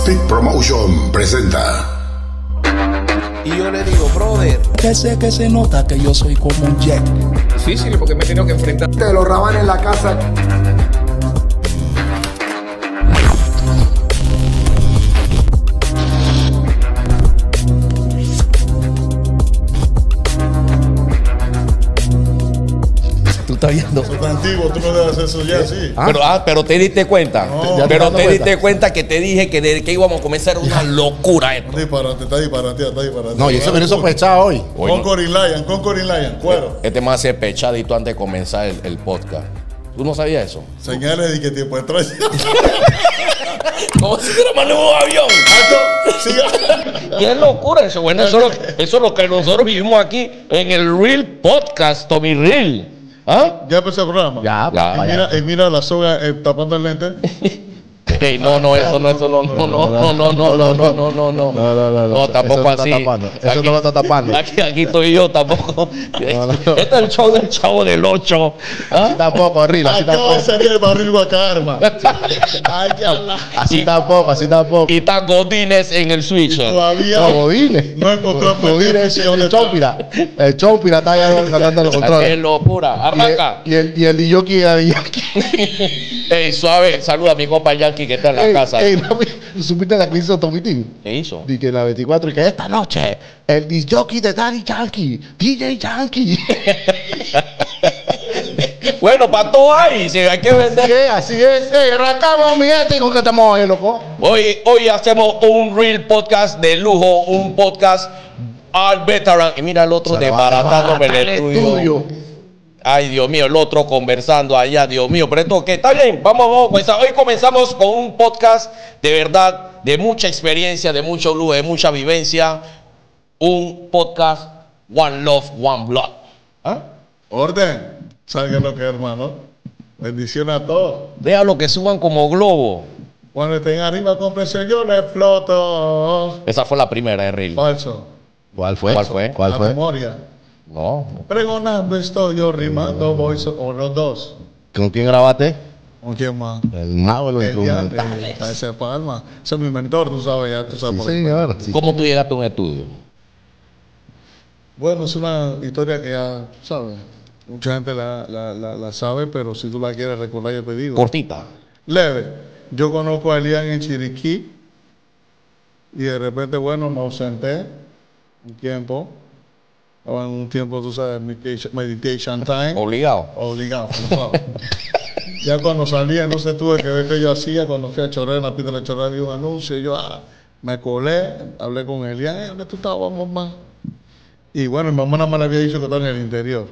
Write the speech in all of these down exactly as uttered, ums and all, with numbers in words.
Speed Promotion presenta. Y yo le digo, brother, que sé que se nota que yo soy como un jet. difícil porque me he tenido que enfrentar. Te lo raban en la casa. Tú estás viendo. Eso está antiguo, tú no debes hacer eso ya, sí. ¿Ah? Pero, ah, pero te diste cuenta. No. Ya te Pero dando te cuenta. diste cuenta que te dije que desde que íbamos a comenzar era una locura esto. Disparate, está disparate, está disparate. No, yo se me sospechaba hoy. Hoy no. Con Corin Lion, con Corin Lion, cuero. Este más hace pechadito antes de comenzar el, el podcast. ¿Tú no sabías eso? Señales de que tiempo de traición. Como si fuéramos en un avión. Alto, siga. Qué locura eso, bueno, eso, es lo, eso es lo que nosotros vivimos aquí en el Real Podcast, Tommy Real. ¿Ah? Ya empezó el programa. Ya, Ya, Y vaya. mira, y mira la soga eh, tapando el lente. Ey, no, no, eso no, eso no, no, no, no, no, no, no, no, no, no, no. No, no, no, No, tampoco eso está así. tapando. Eso Aquí- no lo está tapando. Aquí, aquí estoy yo, tampoco. No, no. Este es el show del chavo del ocho. Así tampoco, Ril, así Acaba de tampoco. salir el barril Guacarma. Ay, ya. Así tampoco, así tampoco. Y está Godínez en el switch. Todavía No, Godine. no encontró Godine es el Chompira. El Chompira está allá ganando los Es controles. locura. Y Arranca. el, y el, y el Yoki, el Yoki. Ey, suave, saluda a mi compa Yankee que está en la Ey, casa. ey, no, ¿supiste la que hizo Tomitín? ¿Qué hizo? Di que en la veinticuatro y que esta noche el disc jockey de Daddy Yankee, D J Yankee. Bueno, para todo hay, si hay que vender. Así es, así es. Ey, arrancamos mi gente y con que estamos hoy, loco. Hoy, hoy hacemos un real podcast de lujo, un podcast al veteran. Y mira el otro desbaratándome el estudio. Ay, Dios mío, el otro conversando allá, Dios mío. Pero esto, ¿qué? Está bien, vamos, vamos a comenzar. Hoy comenzamos con un podcast de verdad, de mucha experiencia, de mucho lujo, de mucha vivencia. Un podcast One Love, One Blood. ¿Ah? Orden. ¿Sabes qué es lo que es, hermano? Bendiciones a todos. Déjalo que suban como globo. Cuando estén arriba con presión, yo le exploto. Esa fue la primera de real. Falso. ¿Cuál fue? ¿Cuál fue? ¿Cuál La fue? memoria. No. Pregonando estoy yo, rimando voy so- o los dos. ¿Con quién grabaste? ¿Con quién más? El mago de los El instrumentales. diante, a ese Palma. Ese es mi mentor, tú sabes, ya tú sabes. Sí, por qué. señor. Sí. ¿Cómo tú llegaste a un estudio? Bueno, es una historia que ya, ¿sabes? Mucha gente la, la, la, la sabe, pero si tú la quieres recordar, yo te digo. Cortita. Leve. Yo conozco a Elian en Chiriquí y de repente, bueno, me ausenté un tiempo. Estaba en un tiempo, tú sabes, meditation, meditation time. Obligado. Obligado, por favor. Ya cuando salía, no sé, tuve que ver qué yo hacía. Cuando fui a Chorrera, en la pista de la Chorrera, vi un anuncio. Y yo ah, me colé, hablé con Elian. "Eh, ¿dónde tú estabas, mamá?" Y bueno, mi mamá nada más le había dicho que estaba en el interior.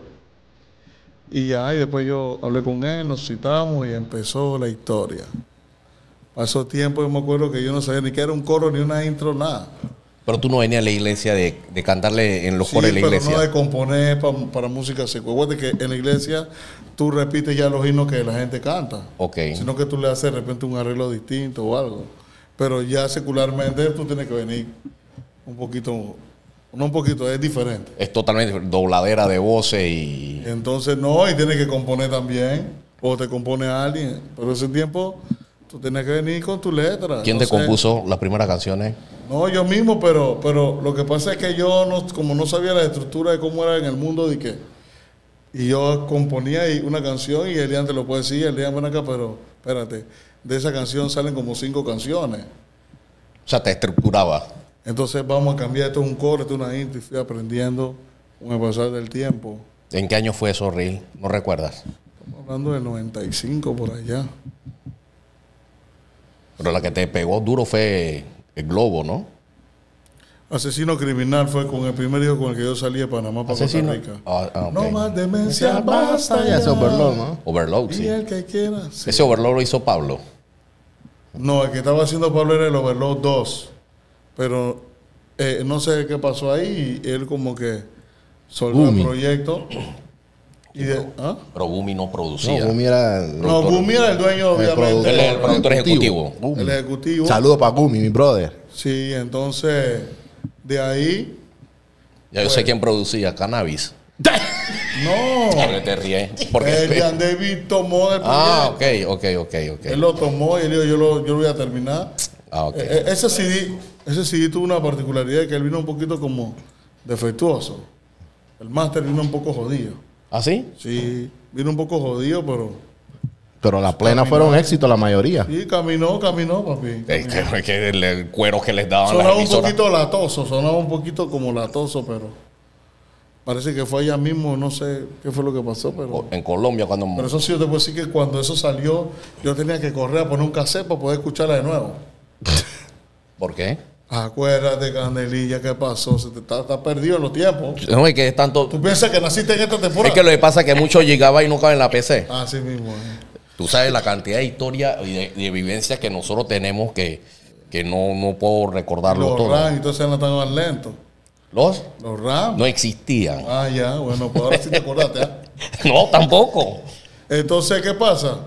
Y ya, y después yo hablé con él, nos citamos y empezó la historia. Pasó tiempo, yo me acuerdo que yo no sabía ni qué era un coro, ni una intro, nada. Pero tú no venías a la iglesia de, de cantarle en los Sí, coros de la pero iglesia. no de componer pa- para música secuela. que en la iglesia tú repites ya los himnos que la gente canta. Ok. Sino que tú le haces de repente un arreglo distinto o algo. Pero ya secularmente tú tienes que venir un poquito, no un poquito, es diferente. Es totalmente dobladera de voces y... Entonces no, y tienes que componer también. O te compone alguien. Pero ese tiempo tú tienes que venir con tu letra. ¿Quién no te sé. compuso las primeras canciones? No, yo mismo, pero, pero lo que pasa es que yo, no, como no sabía la estructura de cómo era en el mundo, de que, y yo componía ahí una canción y Elian te lo puede decir, Elian, ven acá, pero espérate, de esa canción salen como cinco canciones. O sea, te estructuraba. Entonces vamos a cambiar, esto es un coro, esto es una intro, y fui aprendiendo con el pasar del tiempo. ¿En qué año fue eso, Ril? ¿No recuerdas? Estamos hablando del noventa y cinco por allá. Pero la que te pegó duro fue el Globo, ¿no? Asesino Criminal fue con el primer hijo con el que yo salí de Panamá para Costa Asesino. Rica. Ah, ah, ok. No más demencia, basta Ya ya. ese Overload, ¿no? Overload, Y sí. el que quiera. sí. Ese Overload lo hizo Pablo. No, el que estaba haciendo Pablo era el Overload dos. Pero eh, no sé qué pasó ahí. Y él como que soltó Gumi. el proyecto. Y de, ¿ah? Pero Gumi no producía. No, Gumi era el No, Gumi era el dueño, el obviamente. productor. Él es el productor ejecutivo. Gumi. El ejecutivo. Saludos para Gumi, mi brother. Sí, entonces, de ahí. Ya yo sé quién producía, Cannabis. No. ¿Por qué te ríes? Porque... El David tomó el proyecto. Ah, ok, ok, ok, ok. Él lo tomó y él dijo, yo lo, yo lo voy a terminar. Ah, ok. Eh, ese C D, ese C D tuvo una particularidad que él vino un poquito como defectuoso. El máster vino un poco jodido. ¿Ah, sí? Sí, vino un poco jodido, pero Pero las plenas fueron éxito la mayoría. sí, caminó, caminó, papi. Es caminó. que, que el, el cuero que les daban Sonaba las un emisoras. poquito latoso, sonaba un poquito como latoso, pero parece que fue allá mismo, no sé qué fue lo que pasó, pero... En Colombia, cuando. Pero eso sí, yo te puedo decir que cuando eso salió, yo tenía que correr a poner un cassette para poder escucharla de nuevo. ¿Por qué? Acuérdate, Candelilla, ¿qué pasó? Se te está, está perdido en los tiempos. No, es que es tanto. ¿Tú piensas que naciste en esta temporada? Es que lo que pasa es que mucho llegaba y no cabe en la P C. Así mismo. eh. Tú sabes la cantidad de historia y de, de vivencias que nosotros tenemos que, que no, no puedo recordarlo Los todo. RAM, entonces no están más lentos. ¿Los? Los RAM. No existían. Ah, ya, bueno, pues ahora sí te acordaste. ¿ah? No, tampoco. Entonces, ¿qué pasa?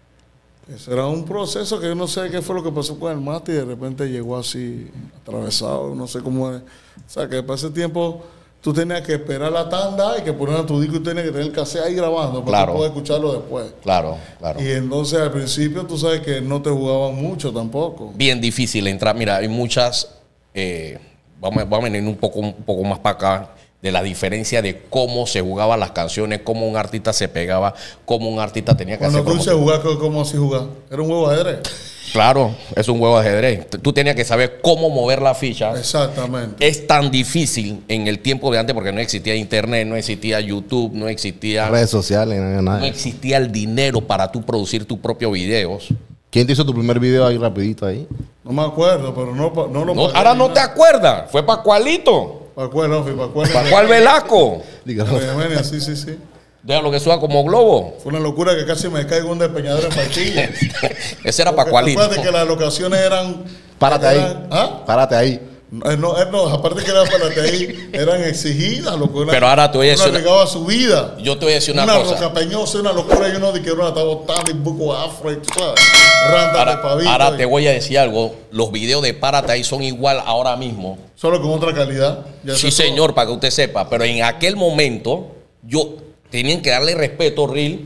Ese era un proceso que yo no sé qué fue lo que pasó con el mate y de repente llegó así atravesado, no sé cómo es. O sea, que para ese tiempo tú tenías que esperar la tanda y que poner a tu disco y tenías que tener el cassette ahí grabando para Claro. tú poder escucharlo después. Claro, claro. Y entonces al principio tú sabes que no te jugaban mucho tampoco. Bien difícil entrar. Mira, hay muchas. eh, vamos, vamos a venir un poco, un poco más para acá de la diferencia de cómo se jugaban las canciones, cómo un artista se pegaba, cómo un artista tenía que Cuando hacer. tú dices jugar, ¿cómo así jugar? Era un juego de ajedrez. Claro, es un juego de ajedrez. Tú tenías que saber cómo mover la ficha. Exactamente. Es tan difícil en el tiempo de antes porque no existía internet, no existía YouTube, no existía, Redes sociales, no había no nada. existía el dinero para tú producir tus propios videos. ¿Quién te hizo tu primer video ahí rapidito ahí? No me acuerdo, pero no, pa- no lo No, pagué ahora ni no te nada. acuerdas. Fue Pascualito. ¿Para cuál, Ofi? ¿Para cuál? ¿Para cuál Velasco? Dígalo. Oye, sí, sí, sí. Déjalo que suba como globo. Fue una locura que casi me caigo un despeñadero en Partilla. Ese era Porque Pascualito. Acuérdate que las locaciones eran... Párate ahí. eran- ¿Ah? Párate ahí. No, eh, no, eh, no, aparte que eran párate ahí, eran exigidas, loco. Era- Pero ahora te voy a uno decir una- arriesgaba su vida. Yo te voy a decir una, Una cosa. roca peñosa, una locura, y uno de que uno estaba botando y buco afro y tú sabes. Randa de Ahora, pavito. ahora y- te voy a decir algo. Los videos de Párate ahí son igual ahora mismo. Solo con otra calidad. Ya Sí, sé todo. señor, para que usted sepa. Pero en aquel momento, yo tenían que darle respeto, Real,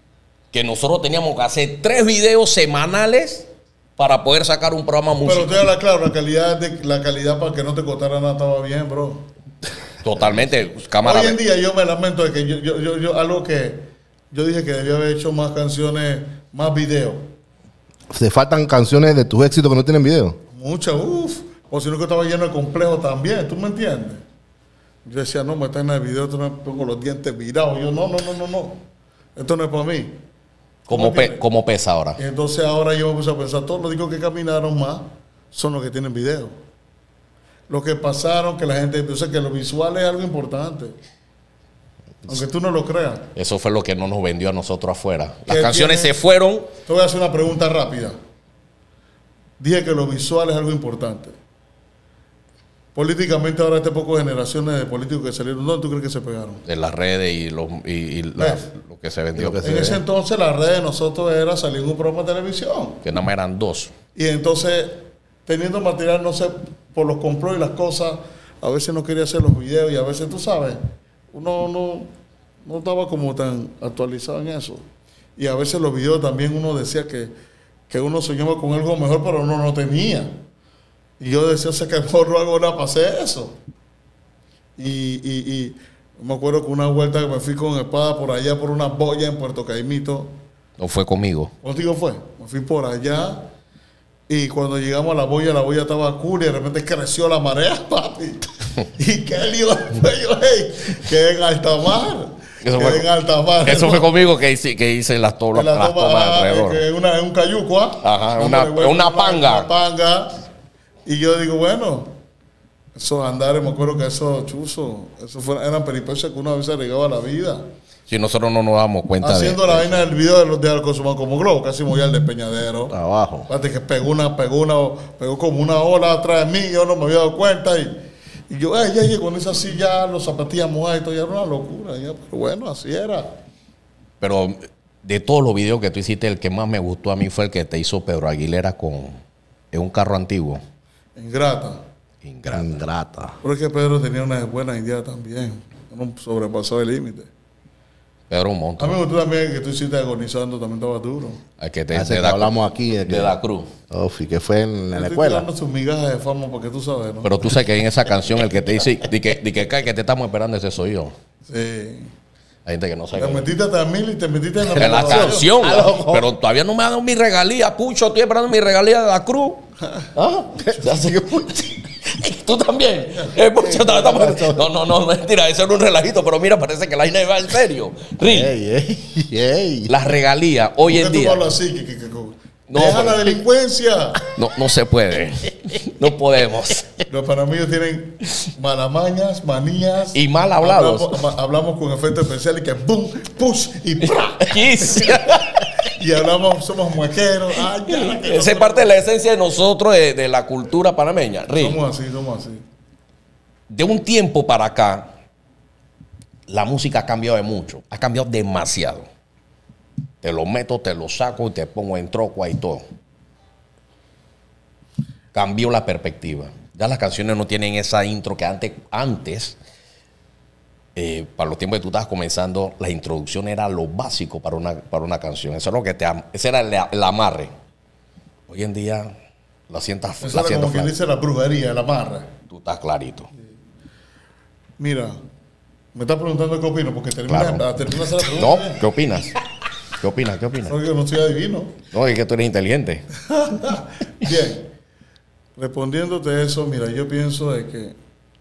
que nosotros teníamos que hacer tres videos semanales para poder sacar un programa Pero musical. te habla claro, la calidad, de, la calidad para que no te costara nada estaba bien, bro. Totalmente, cámara. Hoy en día yo me lamento de que yo, yo, yo, yo- algo que yo dije que debía haber hecho más canciones, más videos. ¿Te faltan canciones de tus éxitos que no tienen video? Muchas, uff. O si no que estaba lleno de complejos también, ¿tú me entiendes? Yo decía, no, me está en el video, esto me pongo los dientes virados. Yo, no, no, no, no, no. Esto no es para mí. ¿Cómo, pe- cómo pesa ahora? Y entonces ahora yo me puse a pensar, todos los discos que caminaron más son los que tienen video. Los que pasaron, que la gente, yo sé que lo visual es algo importante. Aunque tú no lo creas. Eso fue lo que no nos vendió a nosotros afuera. Las ¿Qué canciones tiene? se fueron. Te voy a hacer una pregunta rápida. Dije que lo visual es algo importante. Políticamente ahora este poco generaciones de políticos que salieron, ¿dónde tú crees que se pegaron? De las redes y, los, y, y la- ¿Ves? lo que se vendió. Lo que Que, se- En ese entonces la red de nosotros era salir en un programa de televisión. nada más eran dos. Y entonces, teniendo material, no sé, por los compros y las cosas, a veces no quería hacer los videos y a veces, tú sabes, uno no, no estaba como tan actualizado en eso. Y a veces los videos también uno decía que, que uno soñaba con algo mejor, pero uno no tenía. Y yo decía, sé que mejor no hago nada para hacer eso. Y, y, y me acuerdo que una vuelta que me fui con espada por allá, por una boya en Puerto Caimito. No fue conmigo. Contigo fue. Me fui por allá. Y cuando llegamos a la boya, la boya estaba cool y de repente creció la marea, papi. Y qué lío fue yo, hey, que en alta mar. Eso que fue- en alta mar. Eso fue conmigo que hice, que hice las, to- En la las toma, tomas ah, alrededor. que una, es un cayuco, ¿ah? Ajá, Dándole una- vuelta, una panga. Una panga. Y yo digo, bueno, esos andares, me acuerdo que esos chuzos, eso fue, eran peripecias que uno a veces regaba la vida. Si nosotros no nos damos cuenta Haciendo de, la vaina del video de los de Alcosumán como globo, casi muy al despeñadero. Abajo. Fíjate que pegó una, pegó una, pegó como una ola atrás de mí, yo no me había dado cuenta y, y yo, eh, ya, ya, con esa así ya los zapatillas mojadas y todo, ya era una locura, ya, pero bueno, así era. Pero de todos los videos que tú hiciste, el que más me gustó a mí fue el que te hizo Pedro Aguilera con en un carro antiguo. Ingrata. Ingrata. Ingrata. Pero es que Pedro tenía una buena idea también, no sobrepasó el límite. Pedro un A mí montón. me gustó también que tú hiciste agonizando, también estaba duro. El que te, Ese de que la, hablamos aquí. de que- de la Cruz. Uf, ¿y qué fue en, en la Estoy escuela? tirando sus migajas de fama porque tú sabes, ¿no? Pero tú sabes que en esa canción el que te dice, di que, di que, "Kai, que te estamos esperando, ese soy yo". Sí. Hay gente que no sabe. Te metiste a mil y te metiste en la, En la canción, Ah, loco. pero todavía no me han dado mi regalía, Pucho. Estoy esperando mi regalía de la cruz. ¿Ah? Así que, tú también. Eh, Pucho, está- está- no, no, no, mentira, eso era un relajito, pero mira, parece que la vaina va en serio. Ril, Ey, ey, ey. las regalías hoy en ¿Por qué tú día hablas así? Que, que, que, que- No, Deja pero- la delincuencia. no, no se puede. No podemos. Los panameños tienen malamañas, manías. Y mal hablados. Hablamos, ma- hablamos con efecto especial y que boom, push y ¡pra! Yes. Y hablamos, somos muequeros. Ay, ya, que Esa es parte de la esencia de nosotros, de, de la cultura panameña. Ril, Somos así, somos así. de un tiempo para acá, la música ha cambiado de mucho. Ha cambiado demasiado. Te lo meto, te lo saco y te pongo en trocua y todo. Cambió la perspectiva. Ya las canciones no tienen esa intro que antes, antes eh, para los tiempos que tú estabas comenzando, la introducción era lo básico para una, para una canción. Eso es lo que te am- ese era el, el amarre. Hoy en día lo sientas, Eso la era siento como quien flat. dice la brujería, la marra. Tú estás clarito. Mira, me estás preguntando qué opino, porque termina, Claro. termina esa pregunta. No, ¿qué opinas? ¿Qué opinas? ¿Qué opinas? Porque yo no soy adivino. No, es que tú eres inteligente. Bien, respondiéndote eso, mira, yo pienso de que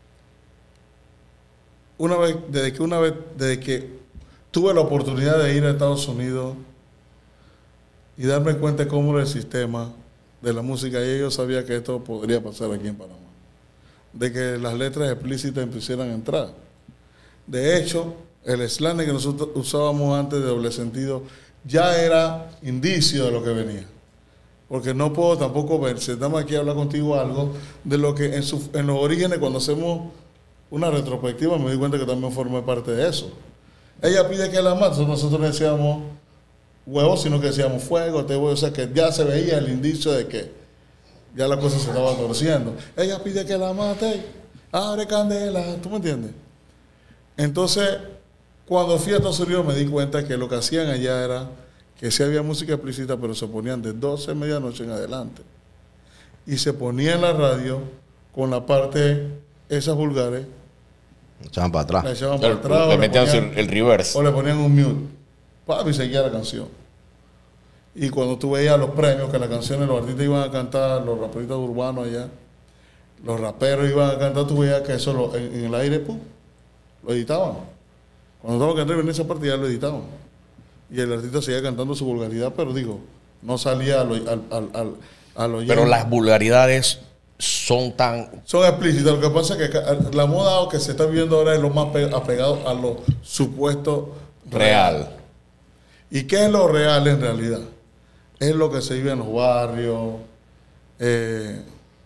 una vez, desde que una vez, desde que tuve la oportunidad de ir a Estados Unidos y darme cuenta de cómo era el sistema de la música, y yo sabía que esto podría pasar aquí en Panamá, de que las letras explícitas empezaran a entrar. De hecho, el slang que nosotros usábamos antes de doble sentido ya era indicio de lo que venía. Porque no puedo tampoco ver, sentamos aquí a hablar contigo algo de lo que en, su, en los orígenes, cuando hacemos una retrospectiva, me di cuenta que también formé parte de eso. Ella pide que la mate, nosotros no decíamos huevos, sino que decíamos fuego, te voy, o sea que ya se veía el indicio de que ya la cosa se estaba torciendo. Ella pide que la mate, abre candela, ¿tú me entiendes? Entonces, cuando fui a Estados Unidos me di cuenta que lo que hacían allá era que sí había música explícita, pero se ponían de doce de medianoche en adelante. Y se ponía en la radio con la parte, esas vulgares, Echaban para la atrás. echaban para Le, atrás o le le, metían ponían, el reverse. o le ponían un mute. Papi, seguía la canción. Y cuando tú veías los premios, que las canciones, los artistas iban a cantar, los raperistas urbanos allá, los raperos iban a cantar, tú veías que eso lo- en, en el aire, pum, lo editaban. Cuando estaba cantando en esa parte ya lo editaban. Y el artista seguía cantando su vulgaridad, pero digo, no salía al, al, al, al, al oyente. Pero las vulgaridades son tan... Son explícitas. Lo que pasa es que ca- la moda que se está viviendo ahora es lo más pe- apegado a lo supuesto real. ¿Y qué es lo real en realidad? Es lo que se vive en los barrios. Eh,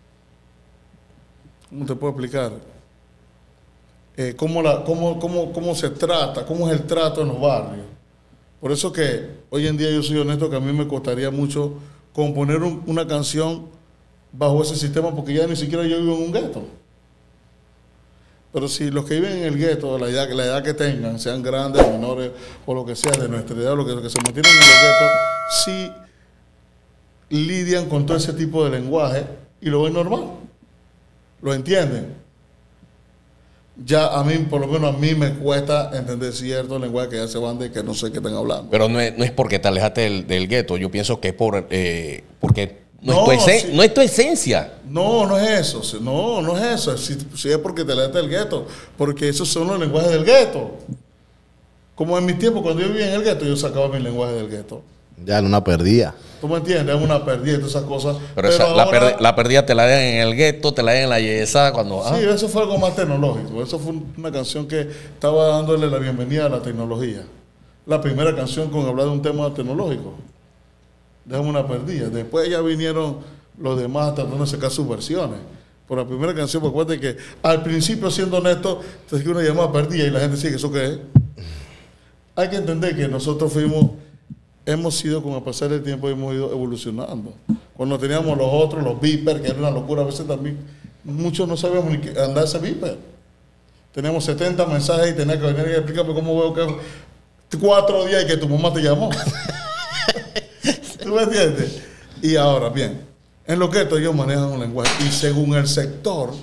¿Cómo te puedo explicar? Eh, cómo, la, cómo, cómo, cómo se trata, cómo es el trato en los barrios. Por eso que hoy en día yo soy honesto que a mí me costaría mucho componer un- una canción bajo ese sistema porque ya ni siquiera yo vivo en un gueto. Pero si los que viven en el gueto, la edad, la edad que tengan, sean grandes, menores o lo que sea, de nuestra edad, lo que, lo que se mantienen en los guetos, sí lidian con todo ese tipo de lenguaje y lo ven normal. Lo entienden. Ya a mí, por lo menos a mí me cuesta entender cierto lenguaje que ya se van de que no sé qué están hablando. Pero no es, no es porque te alejaste del, del gueto. Yo pienso que es por, eh, porque no, No, es tu esen- sí. no es tu esencia. No, no es eso. si- No, no es eso. Si, si es porque te lees del gueto. Porque esos son los lenguajes del gueto. Como en mi tiempo, cuando yo vivía en el gueto, yo sacaba mi lenguaje del gueto. Ya en una perdida. ¿Tú me entiendes? Es una pérdida y todas esas cosas. Pero, esa- la, ahora- perdi- la perdida te la dan en el gueto, te la dan en la yesada cuando... ah. Sí, eso fue algo más tecnológico. Eso fue un- una canción que estaba dándole la bienvenida a la tecnología. La primera canción con hablar de un tema tecnológico. Déjame una perdida. Después ya vinieron los demás tratando de sacar sus versiones. Por la primera canción, pues acuérdate que al principio, siendo honesto, te sigue una llamada perdida y la gente sigue, ¿eso qué es? Hay que entender que nosotros fuimos, hemos sido, con el pasar del tiempo, hemos ido evolucionando. Cuando teníamos los otros, los beepers, que era una locura, a veces también, muchos no sabíamos ni qué- andar ese beeper. Teníamos setenta mensajes y tenía que venir y explicarme cómo veo que cuatro días y que tu mamá te llamó. ¿Tú me entiendes? Y ahora, bien, En lo que ellos manejan un lenguaje. Y según el sector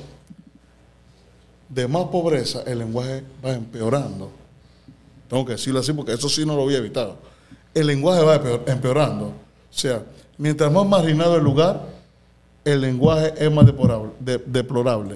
de más pobreza, el lenguaje va empeorando. Tengo que decirlo así porque eso sí no lo voy a evitar. El lenguaje va empeorando. O sea, mientras más marginado el lugar, el lenguaje es más deplorable. De, deplorable.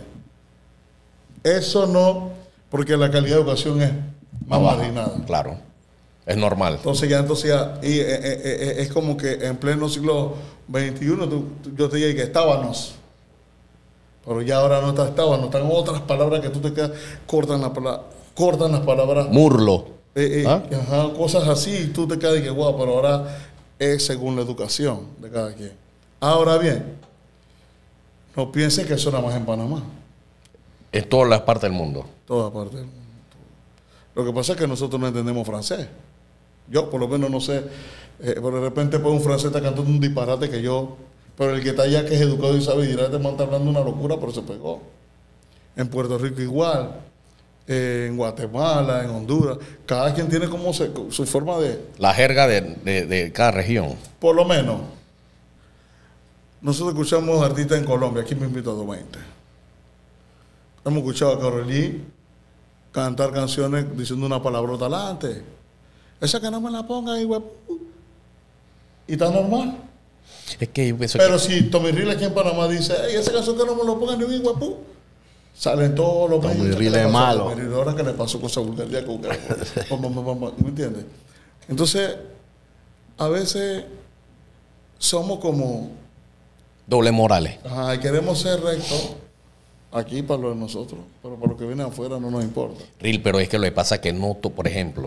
Eso no, porque la calidad de educación es más Abajo, marginada. Claro. Es normal. Entonces ya, entonces ya, y, eh, eh, eh, es como que en pleno siglo veintiuno tú, tú, yo te dije que estábamos. Pero ya ahora no está estábamos, están otras palabras que tú te quedas, cortan, la palabra, cortan las palabras. Murlo. Eh, eh, ¿Ah? ajá, cosas así, y tú te quedas y que guau, pero ahora es según la educación de cada quien. Ahora bien, no pienses que eso nada más en Panamá. En todas las partes del mundo. Toda parte del mundo. Lo que pasa es que nosotros no entendemos francés. Yo, por lo menos, no sé. Eh, pero de repente, pues, un francés está cantando un disparate que yo. Pero el que está allá, que es educado y sabe, dirá: este man está hablando una locura, pero se pegó. En Puerto Rico, igual. Eh, en Guatemala, en Honduras. Cada quien tiene como se, su forma de. La jerga de, de, de cada región. Por lo menos. Nosotros escuchamos artistas en Colombia. Aquí me invito a dos veinte. Hemos escuchado a Karol G cantar canciones diciendo una palabrota adelante. Esa que no me la pongan ahí, huepu. Y está normal. Es que yo pienso Pero que si Tommy Ril aquí en Panamá dice, hey, esa canción que no me lo pongan ni un huepu, salen todos los Tommy medios. Ril ¿Qué le es pasó a malo. Tommy Ril? Ahora que le pasó con esa vulgaridad con ¿me entiendes? Entonces, a veces somos como, doble morales. ajá, queremos ser rectos aquí para lo de nosotros, pero para lo que viene afuera no nos importa. Ril, pero es que lo que pasa es que no, to- por ejemplo,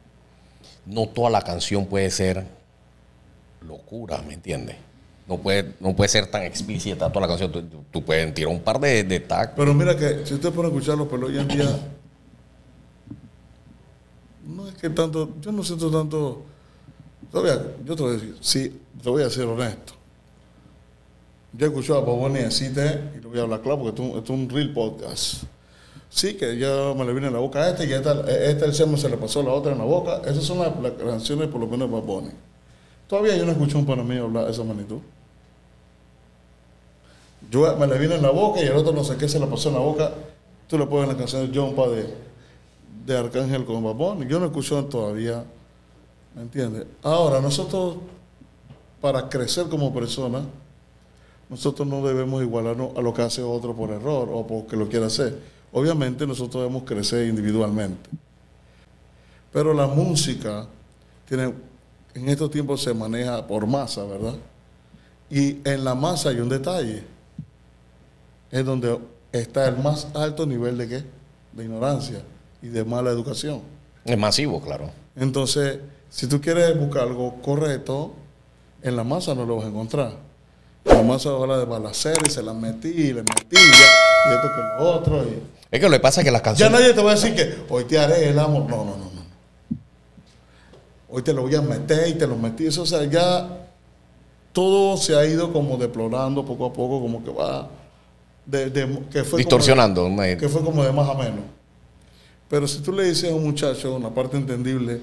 no toda la canción puede ser locura, ¿me entiendes? No puede, no puede ser tan explícita toda la canción. Tú, tú- tú puedes tirar un par de, de tags. Pero mira que si usted pone a escuchar los pelos hoy en día, no es que tanto, yo no siento tanto, todavía, yo te voy a decir, sí, te voy a ser honesto. Yo he escuchado a Bob Bunny en Cite, y lo voy a hablar claro porque esto, es un- esto es un real podcast. Sí, que ya me le viene en la boca a este, y esta, esta el semen se le pasó a la otra en la boca. Esas son las, las canciones, por lo menos, de Bob Bunny. Todavía yo no escucho a un panameño hablar de esa magnitud. Yo me le viene en la boca y el otro no sé qué se le pasó en la boca. Tú le pones la canción de Jumpa de, de Arcángel con Bad Bunny. Yo no escucho todavía, ¿me entiendes? Ahora, nosotros, para crecer como personas, nosotros no debemos igualarnos a lo que hace otro por error o porque lo quiere hacer. Obviamente nosotros debemos crecer individualmente. Pero la música tiene, en estos tiempos se maneja por masa, ¿verdad? Y en la masa hay un detalle. Es donde está el más alto nivel de ¿qué? De ignorancia y de mala educación. Es masivo, claro. Entonces, si tú quieres buscar algo correcto, en la masa no lo vas a encontrar. En la masa habla de balacera y se la metí y le metí ya, y esto que lo otro. Y... Es que lo que pasa es que las ya canciones... nadie te va a decir que hoy te haré el amor. No, no, no, no. Hoy te lo voy a meter y te lo metí. Eso, o sea, ya todo se ha ido como deplorando poco a poco, como que va... De, de- que fue distorsionando. Como una- de, que fue como de más a menos. Pero si tú le dices a un muchacho, una parte entendible,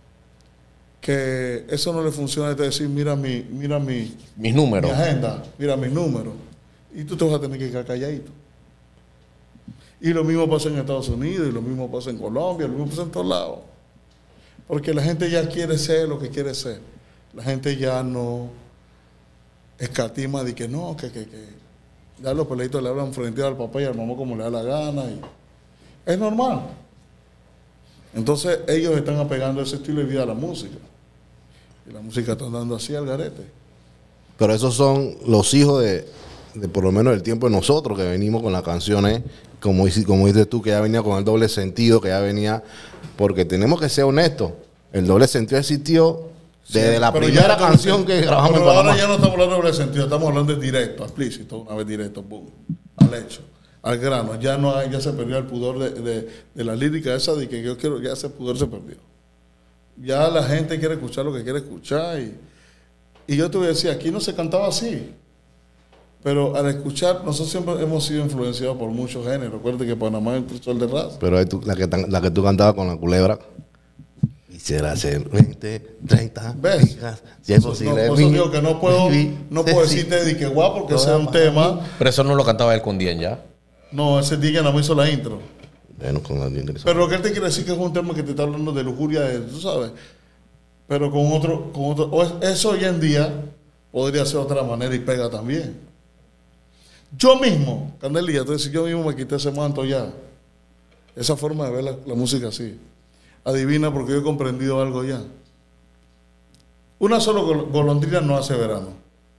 que eso no le funciona, es decir, mira mi, mira mi, mis números. mi agenda, mira mis números, y tú te vas a tener que quedar calladito. Y lo mismo pasa en Estados Unidos, y lo mismo pasa en Colombia, lo mismo pasa en todos lados. Porque la gente ya quiere ser lo que quiere ser. La gente ya no escatima de que no, que, que, que ya los peleitos le hablan frente al papá y al mamá como le da la gana. Y es normal. Entonces ellos están apegando ese estilo de vida a la música. Y la música está andando así al garete. Pero esos son los hijos de, de por lo menos del tiempo de nosotros que venimos con las canciones, como, dici- como dices tú, que ya venía con el doble sentido, que ya venía, porque tenemos que ser honestos, el doble sentido existió desde Sí, la pero primera ya- canción que grabamos pero en Panamá. ahora ya no estamos hablando de doble sentido, estamos hablando de directo, explícito, una vez directo, boom, al hecho, al grano. Ya no hay, ya se perdió el pudor de, de, de la lírica esa de que yo quiero, ya ese pudor se perdió. Ya la gente quiere escuchar lo que quiere escuchar y, y yo te voy a decir, aquí no se cantaba así. Pero al escuchar, nosotros siempre hemos sido influenciados por muchos géneros. Recuerda que Panamá es un sol de raza. Pero ahí tú- la, que, tan- la que tú cantabas con la culebra. Y Quisiera hacer veinte, treinta, ¿Ves? hijas, si es No, posible. por eso digo que no puedo, no puedo decirte de que guau, porque ese es un tema. Pero eso no lo cantaba él con Dien ya. No, ese día no me hizo la intro. Bueno, con la bien Pero lo que él te quiere decir que es un tema que te está hablando de lujuria, de, tú sabes. Pero con otro, con otro. o es- Eso hoy en día podría ser de otra manera y pega también. Yo mismo, Candelilla, te decía, yo mismo me quité ese manto ya. Esa forma de ver la, la música así. Adivina porque yo he comprendido algo ya. Una sola gol- golondrina no hace verano.